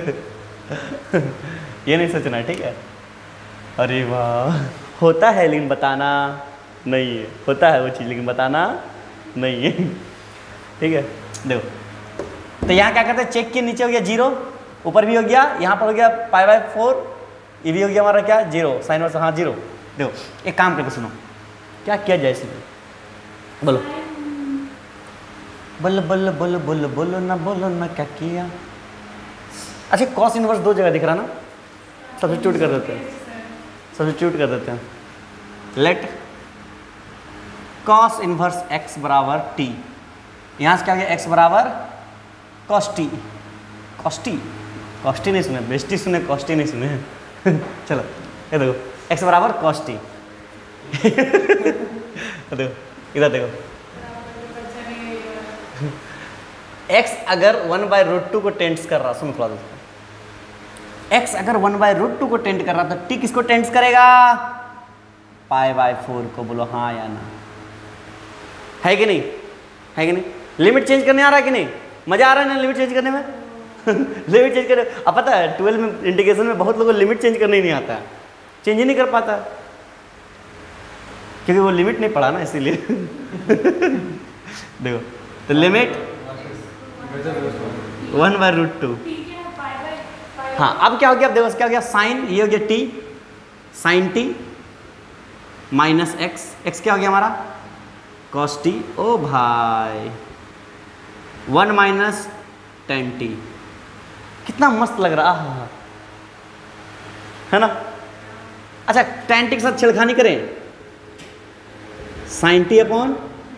ये नहीं सोचना है, ठीक है। अरे वाह, होता है लेकिन बताना नहीं है, होता है वो चीज़ लेकिन बताना नहीं है, ठीक है। देखो तो यहाँ क्या करते हैं, चेक के नीचे हो गया 0, ऊपर भी हो गया, यहाँ पर हो गया π/4, ये भी हो गया हमारा क्या 0, साइन वर्स, हाँ 0। देखो एक काम करके सुनो, क्या किया जाए इसमें, बोलो बोलो बोलो बोलो बोलो बोलो ना क्या किया। अच्छा कॉस इनवर्स 2 जगह दिख रहा ना, सब्स्टिट्यूट कर देते हैं, सब्स्टिट्यूट कर देते हैं। लेट कॉस इनवर्स x बराबर t, यहाँ से क्या हो गया x बराबर cos t, cos t नहीं सुने, बेस्टी सुने, cos t नहीं सुने चलो ये देखो x बराबर cos t देखो इधर देखो, x अगर 1/√2 को टेंड्स कर रहा, सुन खुला दोस्तों, x अगर 1/√2 को टेंड कर रहा तो t किसको टेंड्स करेगा, π/4 को। बोलो हाँ या ना, है कि नहीं, है कि नहीं। लिमिट चेंज करने आ रहा है कि नहीं, मजा आ रहा है ना लिमिट चेंज करने में लिमिट चेंज करने, अब पता है 12 में इंटीग्रेशन में बहुत लोगों को लिमिट चेंज करने ही नहीं आता है, चेंज ही नहीं कर पाता क्योंकि वो लिमिट नहीं पढ़ा ना, इसीलिए देखो तो लिमिट 1/√2, हाँ अब क्या हो गया, अब देखो क्या हो गया, साइन, ये हो गया t, sine t, minus X, X क्या हो गया हमारा कॉस टी। ओ भाई 1 माइनस टेन टी, कितना मस्त लग रहा है ना। अच्छा टेन टी के साथ छेड़खानी करें, sine T upon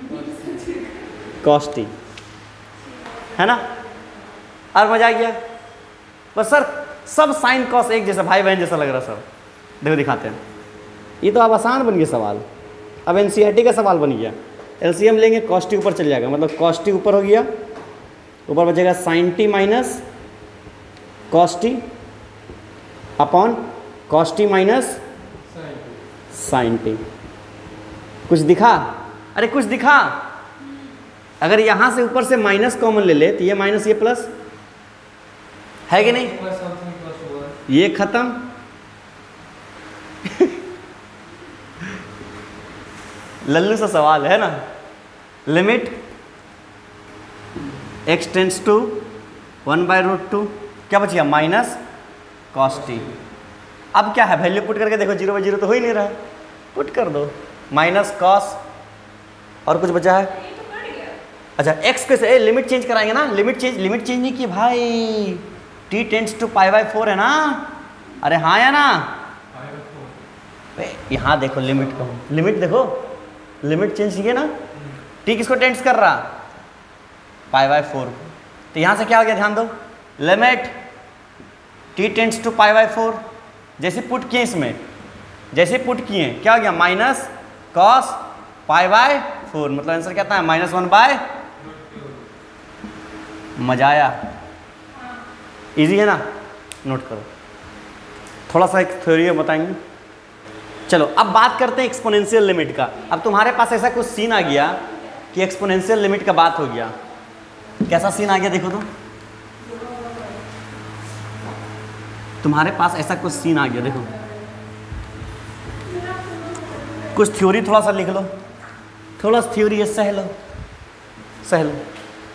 cos T, है ना। और मजा आ गया बस सर, सब साइन कॉस एक जैसा, भाई बहन जैसा लग रहा सब। देखो दिखाते हैं, ये तो अब आसान बन गया सवाल, अब एनसीईआरटी का सवाल बन गया। एलसीएम लेंगे कॉस टी ऊपर चल जाएगा, मतलब कॉस टी ऊपर हो गया, ऊपर बचेगा sine T minus cos T upon cos T minus sine T. कुछ दिखा? अरे कुछ दिखा? अगर यहां से ऊपर से माइनस कॉमन ले ले तो ये माइनस ये प्लस है कि नहीं, ये खत्म। लल्लू सा सवाल है ना। लिमिट x टेंस टू 1/√2, क्या बचिया माइनस कॉस टी। अब क्या है, वैल्यू पुट करके देखो, 0/0 तो हो ही नहीं रहा, पुट कर दो माइनस कॉस, और कुछ बचा है। अच्छा x कैसे, लिमिट चेंज कराएंगे ना, लिमिट चेंज नहीं की भाई, t टेंस टू π/4 है ना। अरे हाँ या ना, यहाँ देखो लिमिट को, लिमिट देखो, लिमिट चेंज किए ना, t किसको टेंस कर रहा π/4, तो यहाँ से क्या हो गया ध्यान दो, लिमिट t टेंस टू π/4, जैसे पुट किए इसमें, जैसे पुट किए क्या हो गया माइनस कॉस π/4, मतलब आंसर क्या आता है -1/। मजा आया, इजी है ना, नोट करो। थोड़ा सा एक थ्योरी बताएंगे। चलो अब बात करते हैं एक्सपोनेंशियल लिमिट का। अब तुम्हारे पास ऐसा कुछ सीन आ गया कि एक्सपोनेंशियल लिमिट का बात हो गया। कैसा सीन आ गया देखो तो, तुम्हारे पास ऐसा कुछ सीन आ गया, देखो कुछ थ्योरी थोड़ा सा लिख लो, थोड़ा सा थ्योरी है, सह लो सह लो।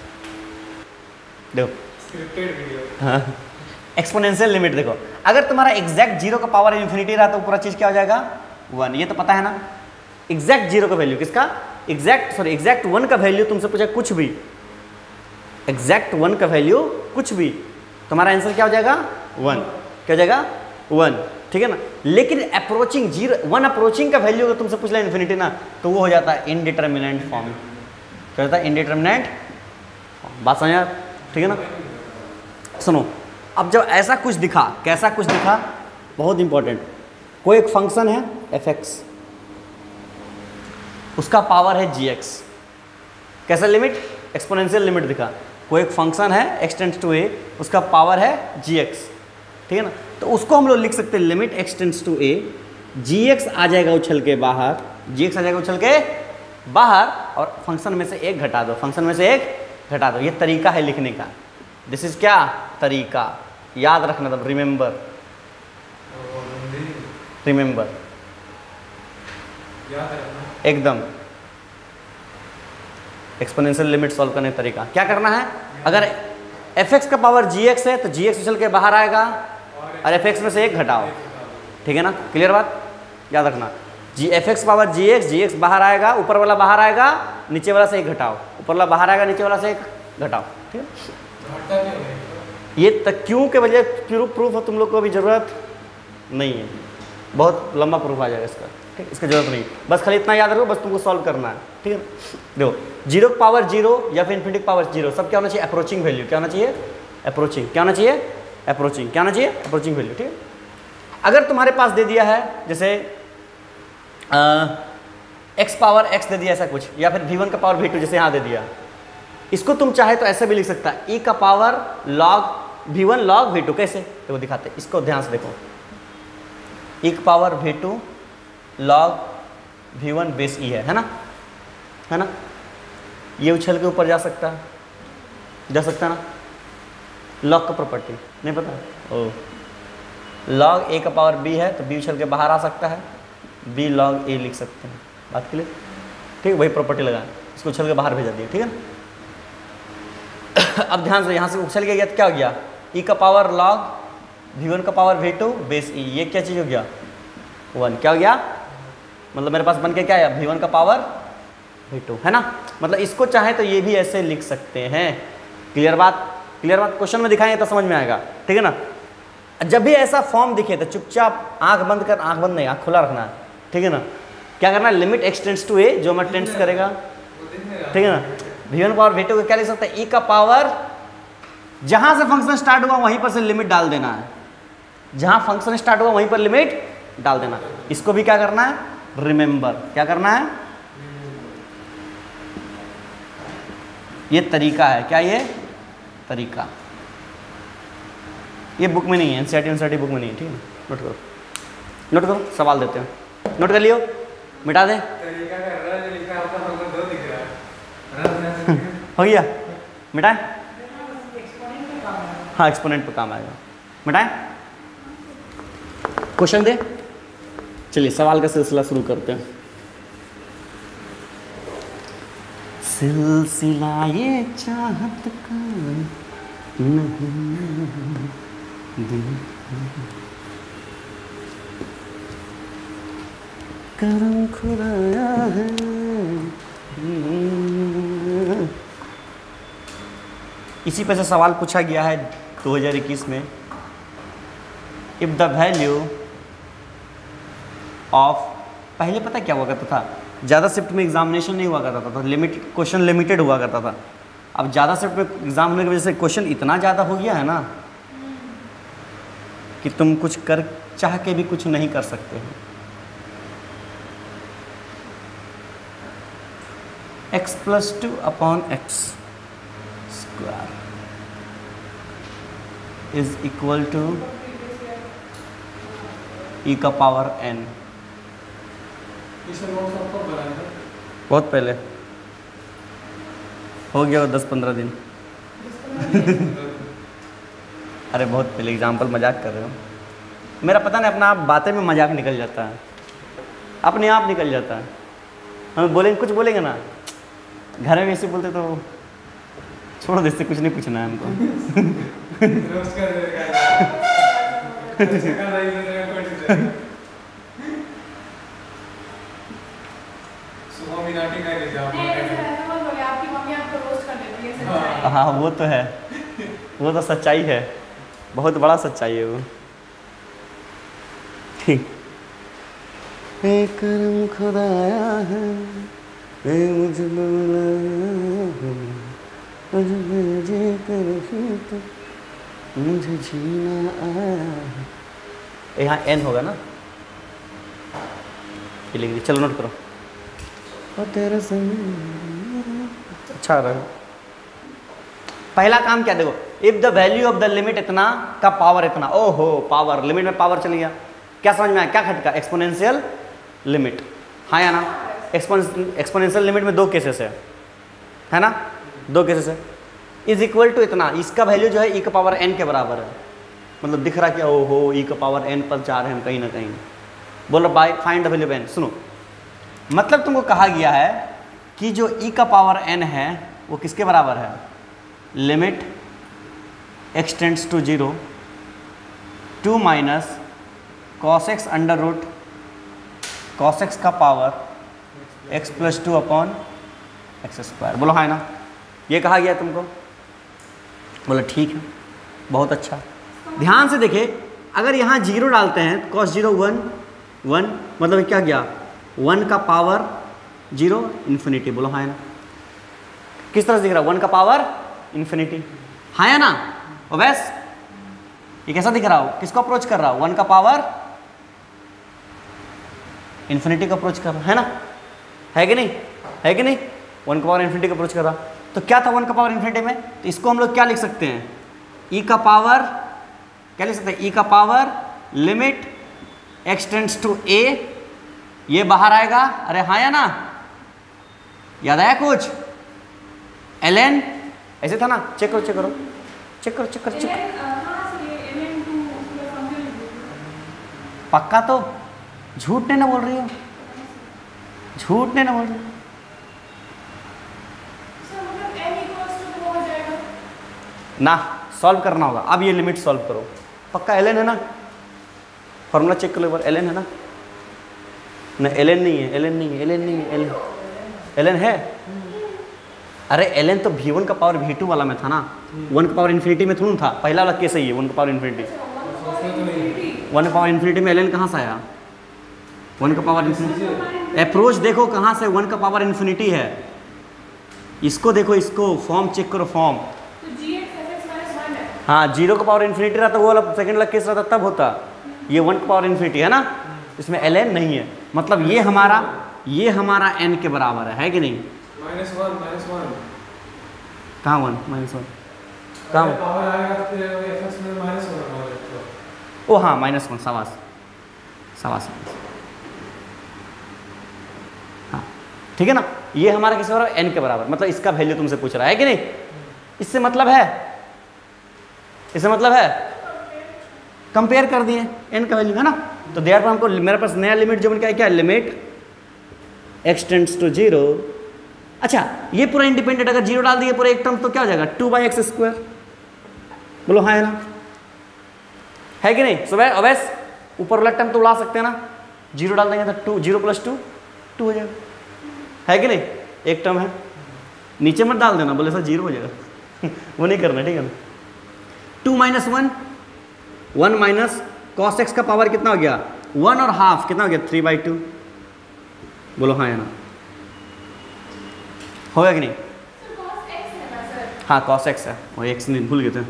देखो हाँ, एक्सपोनेंशियल लिमिट देखो, अगर तुम्हारा एग्जैक्ट 0 का पावर इन्फिनिटी रहा तो पूरा चीज क्या हो जाएगा 1, ये तो पता है ना। एग्जैक्ट 0 का वैल्यू किसका, एग्जैक्ट 1 का वैल्यू तुमसे पूछा कुछ भी, एग्जैक्ट 1 का वैल्यू कुछ भी, तुम्हारा आंसर क्या हो जाएगा 1, क्या हो जाएगा 1, ठीक है ना। लेकिन अप्रोचिंग 1 अप्रोचिंग का वैल्यू अगर तुमसे पूछ ले इन्फिनिटी ना, तो वो हो जाता है इनडिटर्मिनेंट फॉर्म, क्या होता है इनडिटर्मिनेंट। बात समझ, ठीक है ना। सुनो, अब जब ऐसा कुछ दिखा, कैसा कुछ दिखा, बहुत इंपॉर्टेंट, कोई एक फंक्शन है f(x), उसका पावर है gx, कैसा लिमिट, एक्सपोनेंशियल लिमिट दिखा, कोई एक फंक्शन है x टेंस टू a, उसका पावर है gx, ठीक है ना। तो उसको हम लोग लिख सकते हैं limit x tends to a, gx आ जाएगा उछल के बाहर, gx आ जाएगा उछल के बाहर, और फंक्शन में से एक घटा दो, फंक्शन में से एक घटा दो। ये तरीका है लिखने का, दिस इज क्या तरीका, याद रखना, तब रिमेंबर, रिमेंबर एकदम। एक्सपोनेंशियल लिमिट सॉल्व करने का तरीका क्या करना है, अगर f(x) का पावर gx है तो gx उछल के बाहर आएगा, और f(x) में से एक घटाओ, ठीक है ना, क्लियर बात, याद रखना। f(x) पावर gx बाहर आएगा, ऊपर वाला बाहर आएगा, नीचे वाला से एक घटाओ, ऊपर वाला बाहर आएगा, नीचे वाला से एक घटाओ, ठीक है। ये तक क्यों के वजह प्रूफ हो, तुम लोग को अभी ज़रूरत नहीं है, बहुत लंबा प्रूफ आ जाएगा इसका, ठीक, इसका जरूरत नहीं, बस खाली इतना याद रखो, बस तुमको सॉल्व करना है, ठीक है। देखो 0 की पावर 0 या फिर इन्फिनिटी की पावर 0, सब क्या होना चाहिए अप्रोचिंग वैल्यू, क्या होना चाहिए अप्रोचिंग, क्या होना चाहिए अप्रोचिंग, क्या होना चाहिए अप्रोचिंग वैल्यू, ठीक है। अगर तुम्हारे पास दे दिया है जैसे x पावर x दे दिया ऐसा कुछ, या फिर v1 का पावर v2 जैसे यहाँ दे दिया, इसको तुम चाहे तो ऐसे भी लिख सकता है e का power log v1 log v2, कैसे देखो दिखाते, इसको ध्यान से देखो, e का power v2 log v1 base e है ना, है ना, ये उछल के ऊपर जा सकता है, जा सकता है ना, log का प्रॉपर्टी नहीं पता, ओ log a का पावर b है तो b उछल के बाहर आ सकता है, b log a लिख सकते हैं, बात के लिए, ठीक है, वही प्रॉपर्टी लगाएं, इसको उछल के बाहर भेजा दिया, ठीक है ना। अब ध्यान से, यहाँ से उछल के गया तो क्या हो गया, e का पावर log v1 का पावर v2 बेस e, ये क्या चीज़ हो गया 1, क्या हो गया मतलब मेरे पास बन के क्या है v1 का पावर v2 है ना। मतलब इसको चाहे तो ये भी ऐसे लिख सकते हैं। क्लियर बात, क्लियर बात। क्वेश्चन में दिखाएंगे तो समझ में आएगा, ठीक है ना। जब भी ऐसा फॉर्म दिखे तो चुपचाप आंख बंद कर, आंख बंद नहीं, आंख खुला रखना है, ठीक है ना। क्या करना है, limit x tends to a, जो मैं टेंड्स करेगा, ठीक है ना। v1 पावर v2 को क्या लिख सकते हैं, e का पावर, जहां से फंक्शन स्टार्ट हुआ वहीं पर से लिमिट डाल देना है, जहां फंक्शन स्टार्ट हुआ वहीं पर लिमिट डाल देना। इसको भी क्या करना है, रिमेंबर, क्या करना है, ये तरीका है, क्या ये तरीका, ये बुक में नहीं है, एनसीईआरटी बुक में नहीं है, ठीक है। नोट करो, नोट करो, सवाल देते हैं, नोट कर लियो, मिटा दे, हो गया, मिटाए, हाँ एक्सपोनेंट पे काम आएगा, मिटाए। क्वेश्चन दे, चलिए सवाल का सिलसिला शुरू करते हैं। सिलसिला ये चाहत का करम खुदाया है। इसी पे से सवाल पूछा गया है 2021 में। इफ द वैल्यू ऑफ, पहले पता क्या हुआ करता था, ज़्यादा शिफ्ट में एग्जामिनेशन नहीं हुआ करता था, लिमिट क्वेश्चन लिमिटेड हुआ करता था। अब ज़्यादा शिफ्ट में एग्जाम होने की वजह से क्वेश्चन इतना ज़्यादा हो गया है ना कि तुम कुछ कर चाह के भी कुछ नहीं कर सकते हो। x + 2 / x² is equal to e का पावर n। बहुत पहले हो गया 10-15 दिन अरे बहुत पहले, एग्जाम्पल मजाक कर रहे हो, मेरा पता नहीं, अपना आप बातें में मजाक निकल जाता है, अपने आप निकल जाता है। हम बोलेंगे, कुछ बोलेंगे ना, घर में ऐसे बोलते तो छोड़ो, इससे कुछ नहीं पूछना है हमको हाँ वो तो है, वो तो सच्चाई है, बहुत बड़ा सच्चाई है वो। करम खुदाया है मुझे मुझे जीना आया। यहाँ n होगा ना, ये लिख, चलो नोट करो। और तेरा अच्छा रहा। पहला काम क्या, देखो, if the value of the limit इतना का पावर इतना, ओहो पावर, लिमिट में पावर चल गया, क्या समझ में आया, क्या खटका, एक्सपोनेंशियल लिमिट, हाँ या ना। एक्सपोनेंशियल लिमिट में 2 केसेस है ना, 2 केसेस है। इज इक्वल टू इतना, इसका वैल्यू जो है e का पावर n के बराबर है, मतलब दिख रहा क्या, ओहो e का पावर n पर जा रहे हैं हम कहीं ना कहीं। बोलो by find the value of n। सुनो, मतलब तुमको कहा गया है कि जो e का पावर n है वो किसके बराबर है, limit x tends to 0 2 minus cos x under root cos x का पावर x + 2 / x²। बोलो हाँ ना, ये कहा गया तुमको, बोलो ठीक है, बहुत अच्छा। ध्यान से देखे, अगर यहाँ 0 डालते हैं, cos 0 1 1, मतलब क्या गया, 1 का पावर 0 इन्फिनिटी। बोलो हाँ ना, किस तरह से दिख रहा है, 1 का पावर इन्फिनिटी, हाँ या ना। और बस ये कैसा दिख रहा हो, किसको अप्रोच कर रहा हो, 1 का पावर इन्फिनिटी को अप्रोच कर रहा है ना, है कि नहीं, है कि नहीं, 1 का पावर इन्फिनिटी को अप्रोच कर रहा। तो क्या था 1 का पावर इन्फिनिटी में, तो इसको हम लोग क्या लिख सकते हैं, e का पावर, क्या लिख सकते हैं, e का power limit x tends to a, ये बाहर आएगा, अरे हाँ या ना, याद आया कुछ, ln ऐसे था ना, चेक करो चेक करो चेक करो चेक करो चेक करो, पक्का तो, झूठ नहीं ना बोल रही हो, झूठ नहीं ना बोल रही हो। ना सॉल्व करना होगा, अब ये लिमिट सॉल्व करो, पक्का ln है ना, फॉर्मूला चेक करो एक बार, ln है ना, ना ln नहीं है, ln नहीं है, ln नहीं है, ln है। अरे ln तो v1 का पावर v2 वाला में था ना, 1 का पावर इन्फिनिटी में थोड़ा था, पहला वाला कैसे ही है 1 का पावर इन्फिनिटी। 1 का पावर इन्फिनिटी में ln कहाँ से आया? 1 का पावर इन्फिनिटी अप्रोच देखो कहाँ से 1 का पावर इन्फिनिटी है। इसको देखो, इसको फॉर्म चेक करो फॉर्म। हाँ, 0 का पावर इन्फिनिटी रहता, वो वाला सेकंड वाला केस रहता तब होता। ये 1 का पावर इन्फिनिटी है ना, इसमें ln नहीं है, मतलब ये हमारा n के बराबर है कि नहीं? -1 कहाँ 1 -1 कहाँ? ओ हाँ -1, शाबाश शाबाश। हाँ ठीक है ना, ये हमारा किस बराबर? n के बराबर, मतलब इसका वैल्यू तुमसे पूछ रहा है कि नहीं? इससे मतलब है, इससे मतलब है कंपेयर कर दिए n का वैल्यू है ना। तो देयर पर हमको मेरे पास नया लिमिट जो बन क्या, लिमिट x टेंड्स टू 0। अच्छा, ये पूरा इंडिपेंडेंट, अगर 0 डाल दिए पूरा एक टर्म तो क्या हो जाएगा? 2/x²। बोलो हाँ है ना, है कि नहीं? सुबह अवैस ऊपर वाला टर्म तो उड़ा सकते हैं ना, 0 डाल देंगे तो 0 + 2 2 हो जाएगा, है कि नहीं? एक टर्म है, नीचे मत डाल देना, बोले सर 0 हो जाएगा वो नहीं करना, ठीक है ना। 2 - 1 1 माइनस cos x का पावर कितना हो गया? 1/2 कितना हो गया? 3/2। बोलो हाँ है ना, होगा कि नहीं? हाँ cos x है, वो x नहीं भूल गए थे,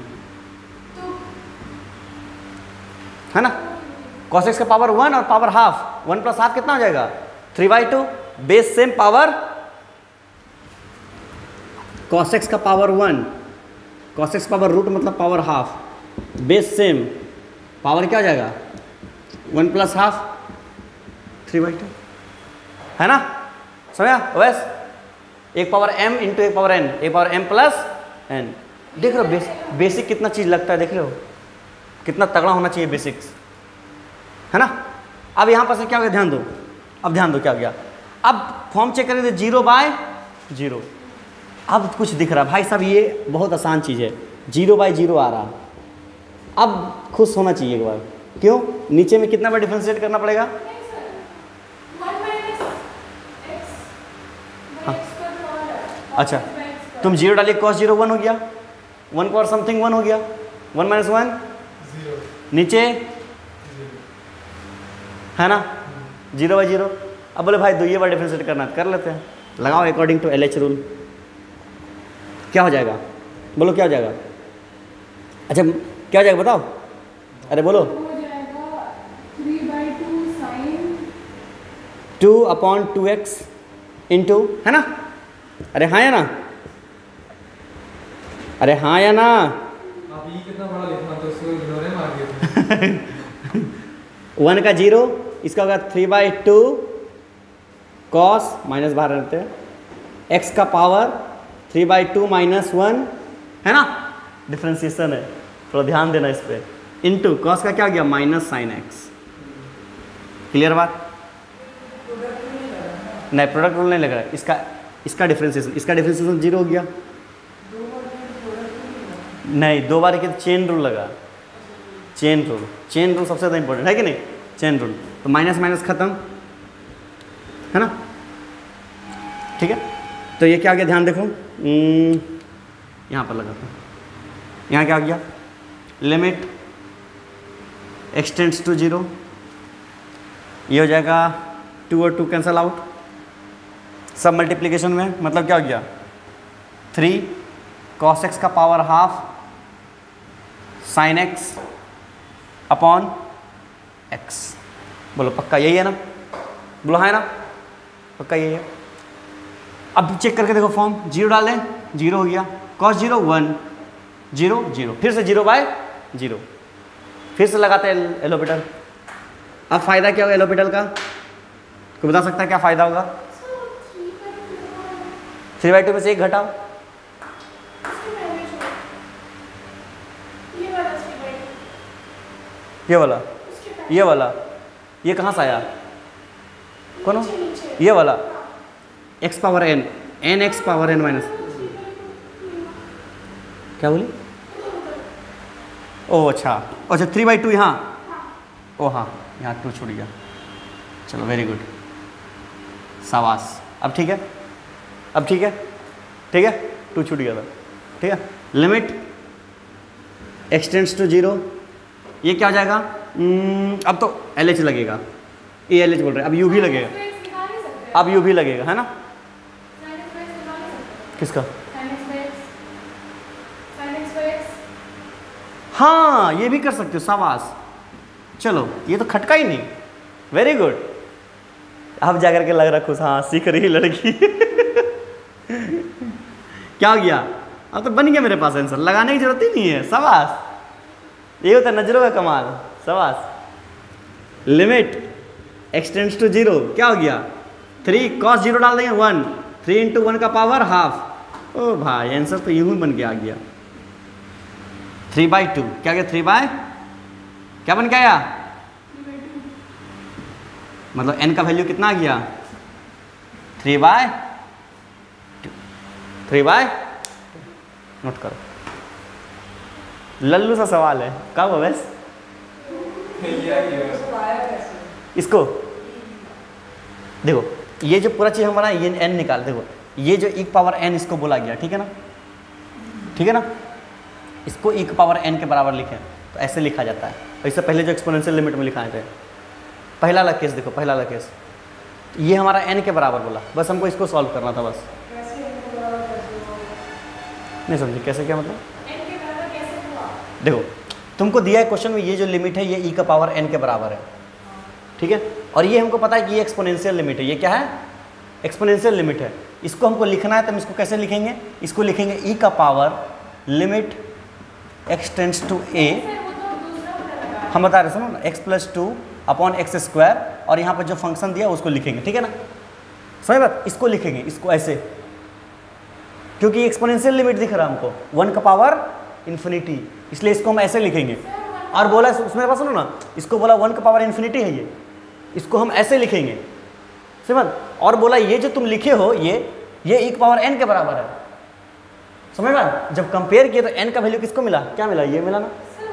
है ना। cos x का पावर 1 और पावर हाफ, 1 + हाफ कितना हो जाएगा? 3/2। Base same power, cos x का power 1, cos x power root मतलब power half, base same power क्या हो जाएगा? 1 + हाफ 3/2, है ना। समझा? बस एक पावर m इंटू एक पावर n, एक पावर m + n। देख रहे हो बेसिक कितना चीज़ लगता है, देख रहे हो कितना तगड़ा होना चाहिए बेसिक्स, है ना। अब यहाँ पर से क्या हो गया? ध्यान दो, अब ध्यान दो क्या हो गया। अब फॉर्म चेक करें तो 0/0, अब कुछ दिख रहा है भाई साहब, ये बहुत आसान चीज़ है, 0/0 आ रहा। अब खुश होना चाहिए एक बार, क्यों? नीचे में कितना बार डिफरेंशिएट करना पड़ेगा? अच्छा, तुम 0 डालिए, cos 0 1 हो गया, 1 पावर समथिंग 1 हो गया, 1 - 1 0, नीचे है ना 0/0। अब बोले भाई 2 बार डिफरेंशिएट करना है, कर लेते हैं, लगाओ अकॉर्डिंग टू LH रूल, क्या हो जाएगा? बोलो क्या हो जाएगा? अच्छा क्या हो जाएगा बताओ, अरे बोलो। 3/2 sin 2/2x इंटू, है ना। अरे हाँ या ना, अरे हाँ या ना। आप ये कितना बड़ा लिखना तो उसको इग्नोर ही मार दिया 1 का 0, इसका होगा 3/2 cos माइनस बाहर रहते हैं, x का पावर 3/2 - 1, है ना। डिफ्रेंसिएशन है, थोड़ा ध्यान देना इस पर, इंटू cos का क्या हो गया? -sin x। क्लियर बात? नहीं, प्रोडक्ट रूल नहीं लग रहा है, इसका डिफ्रेंसिएशन 0 हो गया। नहीं, 2 बार के चेन रूल लगा, चेन रूल सबसे ज़्यादा इंपॉर्टेंट है कि नहीं? चेन रूल, तो माइनस माइनस खत्म, है ना। ठीक है, तो ये क्या आ गया? ध्यान देखो, यहाँ पर लगाता हूँ, यहाँ क्या आ गया? लिमिट x टेंड्स टू 0, ये हो जाएगा 2 और 2 कैंसल आउट, सब मल्टीप्लिकेशन में, मतलब क्या हो गया? 3 cos x का पावर हाफ sin x अपॉन x। बोलो पक्का यही है ना? बोलो हाँ है ना, पक्का यही है। अब चेक करके देखो फॉर्म, 0 डाल दें, 0 हो गया, cos 0 1 0 0, फिर से 0/0, फिर से लगाते हैं एलोपिटल। अब फायदा क्या होगा एलोपिटल का? कोई बता सकता है क्या फायदा होगा? 3/2 में से 1 घटाओ, ये वाला ये कहाँ से आया? कौन? ये वाला x power n, nx power n minus, क्या बोली? ओह अच्छा 3/2 यहाँ, ओ हाँ यहाँ 2 छूट गया, चलो वेरी गुड। शाबाश। अब ठीक है, अब ठीक है, ठीक है, 2 छूट गया था, ठीक है। लिमिट x टेंड्स टू 0, ये क्या हो जाएगा? अब तो LH लगेगा, ये LH बोल रहे हैं, अब U भी लगेगा, अब U भी लगेगा, है ना? किसका? हाँ, ये भी कर सकते हो, शाबाश। चलो, ये तो खटका ही नहीं, वेरी गुड। अब जाकर के लग रहा खुश, हाँ सीख रही लड़की। क्या हो गया? अब तो बन गया मेरे पास आंसर, लगाने की जरूरत ही नहीं है, शाबाश। ये होता है नजरों का कमाल, शाबाश। लिमिट x टेंड्स टू 0, क्या हो गया? 3 cos 0 डाल देंगे 1, 3 इंटू 1 का पावर हाफ। ओ भाई, आंसर तो यूं ही बन के आ गया, 3/2। क्या गया? 3 बाय क्या बन के आया? मतलब n का वैल्यू कितना आ गया? 3/2। 3/2 नोट करो, लल्लू सा सवाल है, कब हो वैस इसको देखो, ये जो पूरा चीज हम बनाए, ये n निकाल, देखो ये जो e पावर n इसको बोला गया, ठीक है ना, ठीक है ना। इसको e पावर n के बराबर लिखें तो ऐसे लिखा जाता है। इससे पहले जो एक्सपोनेंशियल लिमिट में लिखाए थे, पहला वाला केस देखो, पहला वाला केस, ये हमारा n के बराबर बोला, बस हमको इसको सॉल्व करना था बस। नहीं समझे कैसे, क्या मतलब? देखो तुमको दिया है क्वेश्चन में, ये जो लिमिट है ये e का पावर n के बराबर है, ठीक है। और ये हमको पता है कि ये एक्सपोनेंशियल लिमिट है, ये क्या है? एक्सपोनेंशियल लिमिट है। इसको हमको लिखना है तो हम इसको कैसे लिखेंगे? इसको लिखेंगे e का power limit x tends to a, हम बता रहे सुनो ना, x + 2 अपॉन x², और यहाँ पर जो फंक्शन दिया उसको लिखेंगे, ठीक है ना, समझ बात? इसको लिखेंगे, इसको ऐसे, क्योंकि एक्सपोनेंशियल लिमिट दिख रहा है हमको 1 का पावर इन्फिनिटी, इसलिए इसको हम ऐसे लिखेंगे। और बोला उसमें पास सुनो ना, इसको बोला 1 का पावर इन्फिनिटी है ये, इसको हम ऐसे लिखेंगे, समझ। और बोला ये जो तुम लिखे हो ये e का पावर n के बराबर है, समझ बात? जब कंपेयर किए तो n का वैल्यू किसको मिला? क्या मिला? ये मिला ना।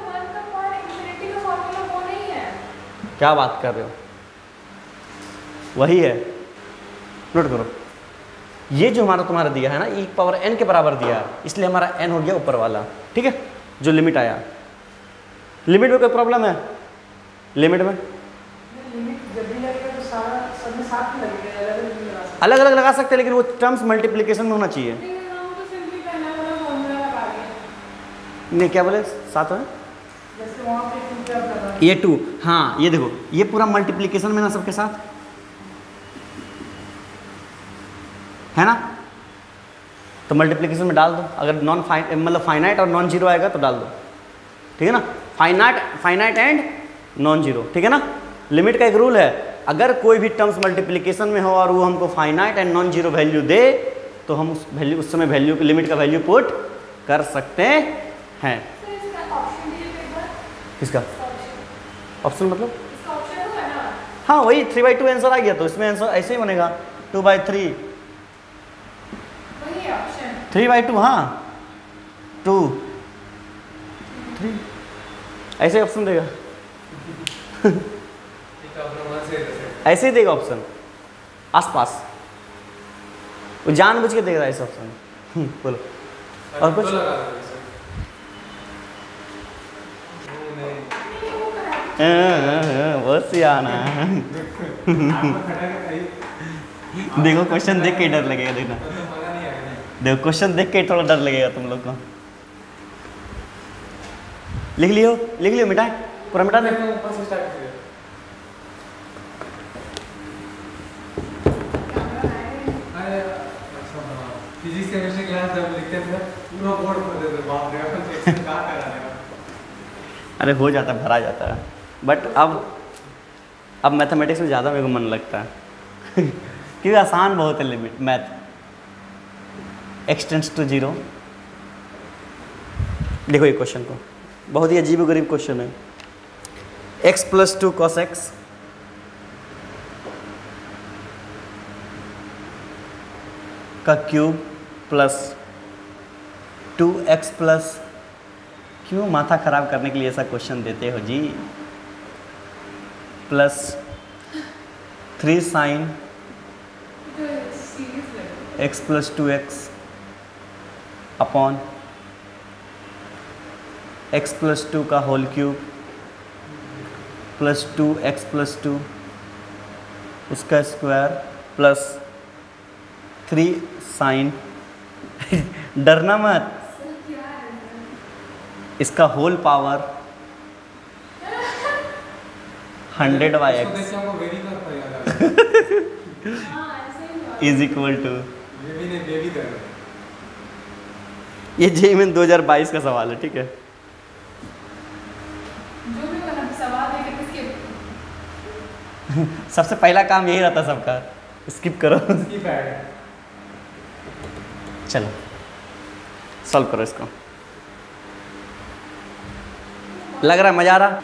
क्या बात कर रहे हो? वही है, नोट करो, ये जो हमारा तुम्हारा दिया है ना, e पावर n के बराबर दिया है, इसलिए हमारा n हो गया ऊपर वाला, ठीक है, जो लिमिट आया। लिमिट में कोई प्रॉब्लम है? लिमिट में अलग अलग लगा सकते हैं, लेकिन वो टर्म्स मल्टीप्लिकेशन में होना चाहिए। नहीं क्या बोले साथ में? ये 2, हाँ ये देखो, ये पूरा मल्टीप्लिकेशन में ना सबके साथ, है ना, तो मल्टीप्लिकेशन में डाल दो। अगर मतलब फाइनाइट और नॉन जीरो आएगा तो डाल दो, ठीक है ना, फाइनाइट एंड नॉन जीरो, ठीक है ना। लिमिट का एक रूल है, अगर कोई भी टर्म्स मल्टीप्लिकेशन में हो और वो हमको finite and non zero value दे तो हम उस समय वैल्यू लिमिट का वैल्यू पुट कर सकते हैं। किसका ऑप्शन? मतलब हाँ वही 3/2 आंसर आ गया, तो इसमें आंसर ऐसे ही बनेगा 2/3, 3/2, हाँ 2 3 ऐसे ऑप्शन देगा। ऐसे ही देगा ऑप्शन, आसपास वो जानबूझ के देगा ऐसे ऑप्शन। बोलो और कुछ? बहुत सियाना। देखो क्वेश्चन देख के डर लगेगा, देखना देखो क्वेश्चन देख के थोड़ा डर लगेगा तुम लोग को। लिख लियो मिटाए, पूरा मिटा दे। फिजिक्स केमिस्ट्री क्लास जब लिखते थे पूरा बोर्ड खोल देते थे, बाप रे क्या कराने का। अरे हो जाता है, भरा जाता है, बट अब मैथमेटिक्स में ज़्यादा मेरे को मन लगता है क्योंकि आसान बहुत है limit math. x tends to 0, देखो ये क्वेश्चन को, बहुत ही अजीब गरीब क्वेश्चन है। x + 2 cos x का क्यूब प्लस 2x प्लस, क्यों माथा खराब करने के लिए ऐसा क्वेश्चन देते हो जी, प्लस 3 sin सीरियस लग X plus 2x upon X plus 2 का whole cube plus 2x plus 2 उसका स्क्वायर प्लस 3 साइन डरना मत, सर क्या है सर? इसका होल पावर 100 बाई इसको देख एक्स के आपको वेरी का अर्थ याद आ गया। हाँ ऐसे ही हुआ। इज इक्वल टू, वेवी ने वेवी कर ये जेईई में 2022 का सवाल है, ठीक है। जो भी मैंने सवाल देखे किसके सबसे पहला काम यही रहता सबका, स्किप करो। इसकी बैग चलो सॉल्व करो इसको। लग रहा है मजा आ रहा?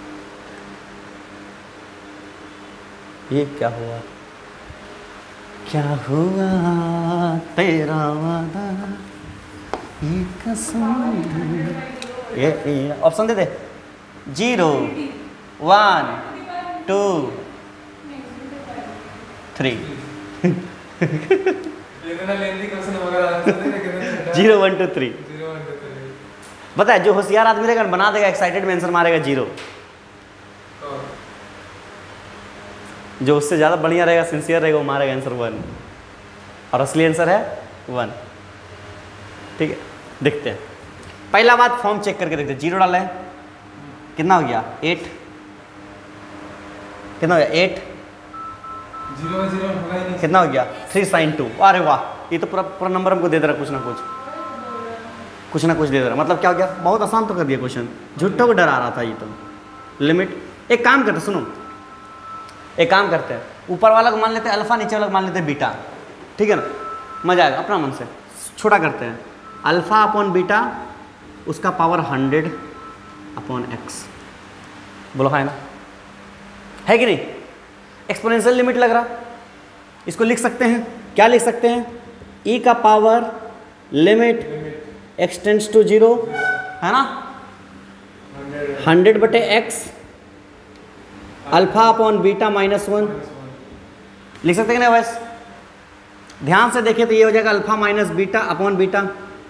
ये क्या हुआ, क्या हुआ तेरा वादा, ये कसम। ये ऑप्शन दे दे, 0 1 2 3। इतना लेंदी क्वेश्चन मगर आंसर दे लेकिन 0 1 2 3। 0 1 2 3 पता है जो होशियार आदमी रहेगा बना देगा, एक्साइटेड में आंसर मारेगा 0। और जो उससे ज़्यादा बढ़िया रहेगा, सिंसियर रहेगा, वो मारेगा आंसर 1, और असली आंसर है 1। ठीक है, देखते हैं। पहला बात फॉर्म चेक करके देखते हैं। 0 डाले, कितना हो गया 8, कितना हो गया 8, 0 में 0 होगा ही नहीं। कितना हो गया 3 sin 2। अरे वाह, ये तो पूरा पूरा नंबर हमको दे दे रहा, कुछ ना कुछ दे दे रहा। मतलब क्या हो गया, बहुत आसान तो कर दिया क्वेश्चन, झूठों को डरा रहा था ये तो। लिमिट, एक काम करते, सुनो एक काम करते हैं, ऊपर वाला को मान लेते हैं अल्फा, नीचे वाला को मान लेते हैं बीटा, ठीक है ना, मजा आएगा। अपना मन से छोटा करते हैं, अल्फा अपॉन बीटा उसका पावर 100 अपॉन एक्स। बोलो हाँ है ना, है कि नहीं? एक्सपोनेंशियल लिमिट लग रहा, इसको लिख सकते हैं, क्या लिख सकते हैं, e का power limit x tends to 0 है ना, 100 बटे एक्स अल्फा अपॉन बीटा -1 लिख सकते हैं ना। वैसे ध्यान से देखें तो ये हो जाएगा alpha minus beta upon beta.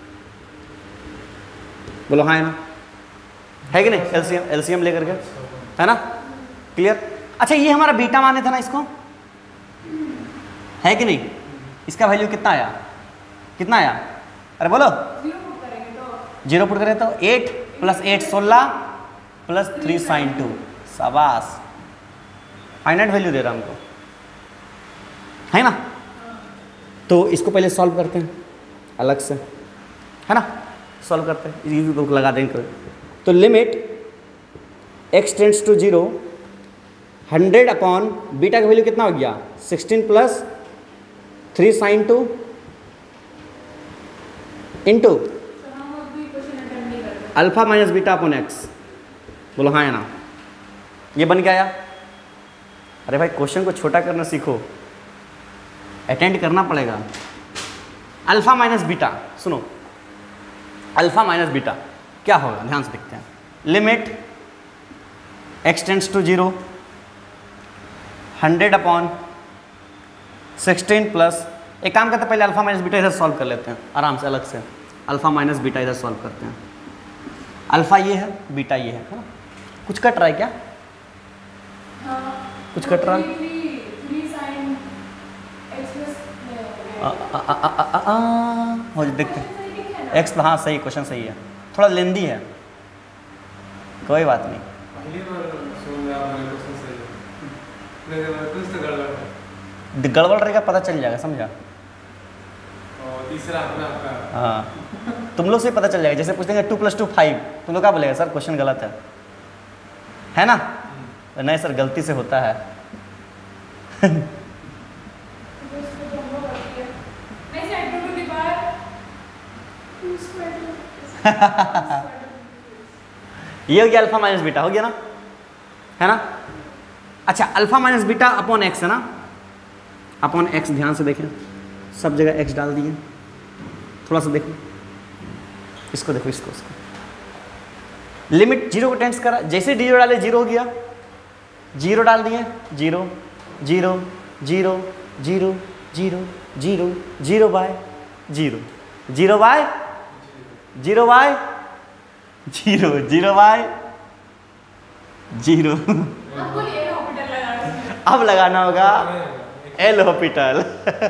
बोलो हाँ है ना, है कि नहीं? एलसीएम लेकर के, है ना, क्लियर। अच्छा ये हमारा बीटा माने था ना इसको, है कि नहीं? इसका वैल्यू कितना आया, कितना आया? अरे बोलो, 0 पुट करें तो 8 + 8 16 + 3 sin 2। शाबाश, फाइनाइट वैल्यू दे रहा हमको, है ना। तो इसको पहले सॉल्व करते हैं अलग से, है ना, सॉल्व करते हैं, ये लगा देंगे। तो limit x tends to 0 100 upon beta का वैल्यू कितना हो गया 16 + 3 sin 2 into alpha minus beta upon X. बोलो हाँ है ना, ये बन के आया। अरे भाई क्वेश्चन को छोटा करना सीखो, अटेंड करना पड़ेगा। अल्फा माइनस बीटा, सुनो अल्फा माइनस बीटा क्या होगा, ध्यान से देखते हैं। Limit x tends to 0 100 upon 16 plus, एक काम करते हैं पहले अल्फा माइनस बीटा इधर सॉल्व कर लेते हैं आराम से, अलग से अल्फा माइनस बीटा इधर सॉल्व करते हैं। अल्फा ये है, बीटा ये है ना। कुछ कट रहा है क्या? कुछ कट रहा है? हो देखते हैं एक्स, हाँ सही, क्वेश्चन सही है, थोड़ा लेंदी है, कोई बात नहीं। पहली बार सुन रहा हूं, क्वेश्चन सही है, लेकिन कुछ तो गड़बड़ है। गड़बड़ रहेगा पता चल जाएगा, समझा। और तीसरा अपना आपका, हाँ तुम लोग से पता चल जाएगा, जैसे पूछेंगे 2 + 2 5, तुम लोग क्या बोलेगा, सर क्वेश्चन गलत है ना? नहीं सर गलती से होता है। ये हो गया अल्फा माइनस बीटा, हो गया ना, है ना। अच्छा alpha minus beta upon X है ना, अपॉन एक्स, ध्यान से देखें सब जगह एक्स डाल दिए, थोड़ा सा देखो इसको, देखो इसको, लिमिट 0 को टेंड्स करा, जैसे 0 डाले 0 हो गया, 0 डाल दिए 0 0 0 0 0 0 0 बाय 0 0 बाय 0 बाय 0 0 बाय 0। अब बोलिए हॉस्पिटल लगाना। अब लगाना होगा एल हॉस्पिटल।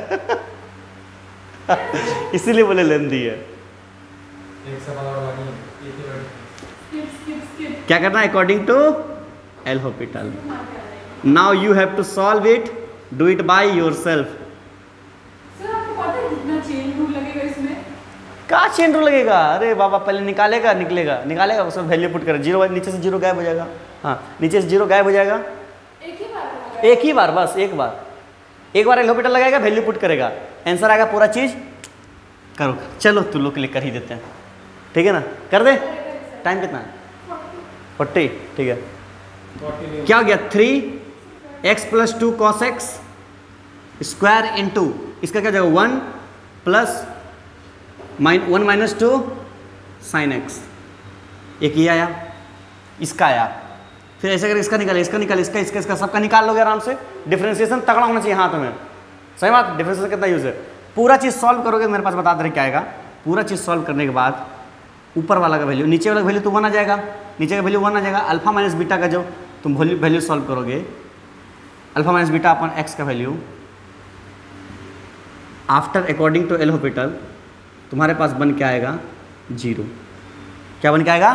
इसीलिए बोले लेंदी है। एक सवाल और बाकी है, एक ही वर्ड। स्किप क्या करना है according to L'Hospital. Now you have to solve it, do it by your self. Sir आपको पता है कितना चेन रूल लगेगा इसमें? क्या चेन रूल लगेगा? अरे बाबा पहले निकालेगा निकालेगा उसमें वैल्यू पुट कर, 0 नीचे से 0 गायब हो जाएगा। हाँ नीचे से 0 गायब हो जाएगा। एक ही बार होगा। एक ही बार, बस एक बार एल हॉस्पिटल लगाएगा, वैल्यू पुट करेगा, आंसर आएगा, पूरा चीज करो। चलो तू लोग क्लिक कर ही देते हैं, ठीक है ना? कर दे। टाइम कितना है? 40। ठीक है, 40 क्या हो गया? 3x + 2 cos x square into इसका क्या जाएगा 1 + 1 - 2 sin x। एक ये आया, इसका आया, फिर ऐसे करके इसका निकाले, इसका सबका निकाल लोगे आराम से। डिफरेंशिएशन तगड़ा होना चाहिए हाथ में, सही बात। डिफरेंशिएशन कितना यूज है? पूरा चीज़ सॉल्व करोगे, मेरे पास बता दे रहे क्या आएगा। पूरा चीज़ सॉल्व करने के बाद ऊपर वाला का वैल्यू, नीचे वाला का वैल्यू तो 1 आ जाएगा, नीचे का वैल्यू 1 आ जाएगा। अल्फा माइनस बीटा का जो तुम वैल्यू सॉल्व करोगे, alpha minus beta upon X का value after according to L'Hospital तुम्हारे पास बन के आएगा 0। क्या बन के आएगा?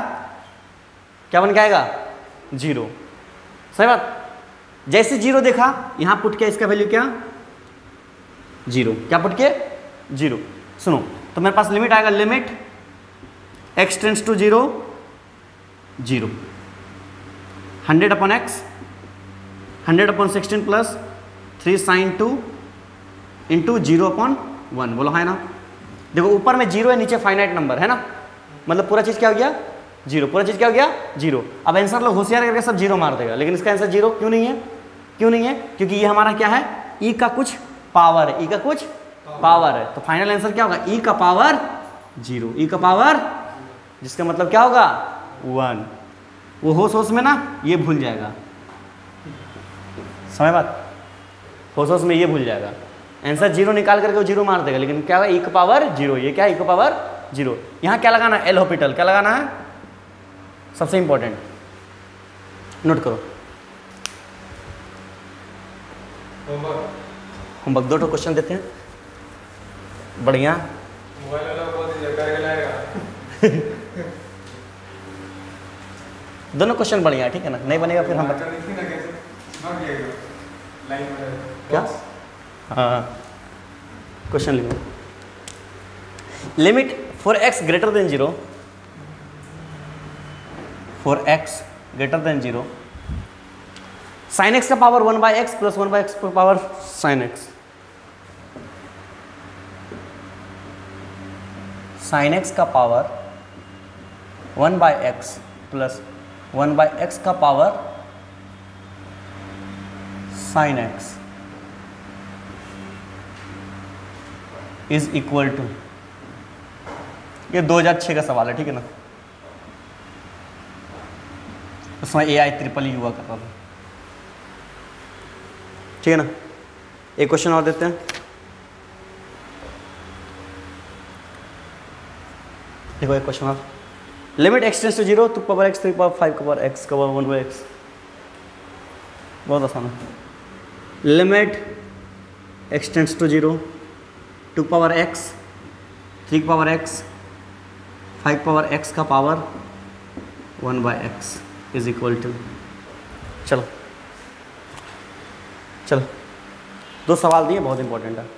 0। सही बात। जैसे 0 देखा यहाँ पुट किया, इसका वैल्यू क्या? 0। क्या पुट किया? 0। सुनो, तो मेरे पास लिमिट आएगा, limit x tends to 0 0 100/x 100/16 + 3 sin 2 into 0/1। बोलो हाँ है ना? देखो ऊपर में 0 है, नीचे फाइनाइट नंबर है ना, मतलब पूरा चीज़ क्या हो गया? 0। पूरा चीज़ क्या हो गया? 0। अब आंसर लोग होशियार करके सब 0 मार देगा, लेकिन इसका आंसर 0 क्यों नहीं है? क्योंकि ये हमारा क्या है? e का कुछ पावर है, e का कुछ पावर है। तो फाइनल आंसर क्या होगा? e का पावर 0, e का पावर, जिसका मतलब क्या होगा? 1। वो होश में ना ये भूल जाएगा, समझ बात? होश में ये भूल जाएगा, आंसर 0 निकाल करके वो 0 मार देगा, लेकिन क्या होगा? e का पावर 0। ये क्या है? e का पावर 0। यहाँ क्या लगाना है? L'Hospital. क्या लगाना है? सबसे इंपॉर्टेंट नोट करो, होमवर्क 2 क्वेश्चन देते हैं, बढ़िया। मोबाइल वाला बहुत ही करके लाएगा। दोनों क्वेश्चन बढ़िया है, ठीक है ना? नहीं बनेगा फिर हम क्या? हाँ क्वेश्चन लिखो। Limit for x greater than 0, for x greater than 0 sin x का पावर 1/x + 1/x का power sin x। sin x का पावर 1/x + 1/x का power sin x is equal to, ये 2006 का सवाल है, ठीक है ना? उसमें AI ट्रिपल हुआ करता था, ठीक है ना? एक क्वेश्चन और देते हैं, देखो एक क्वेश्चन और। Limit x tends to 0 2 power x 3 power 5 का पावर x का पावर 1/x। बहुत आसान है। Limit x tends to 0 2 power x 3 power x 5 power x का power 1/x is equal to. चलो 2 सवाल दिए, बहुत इंपॉर्टेंट है।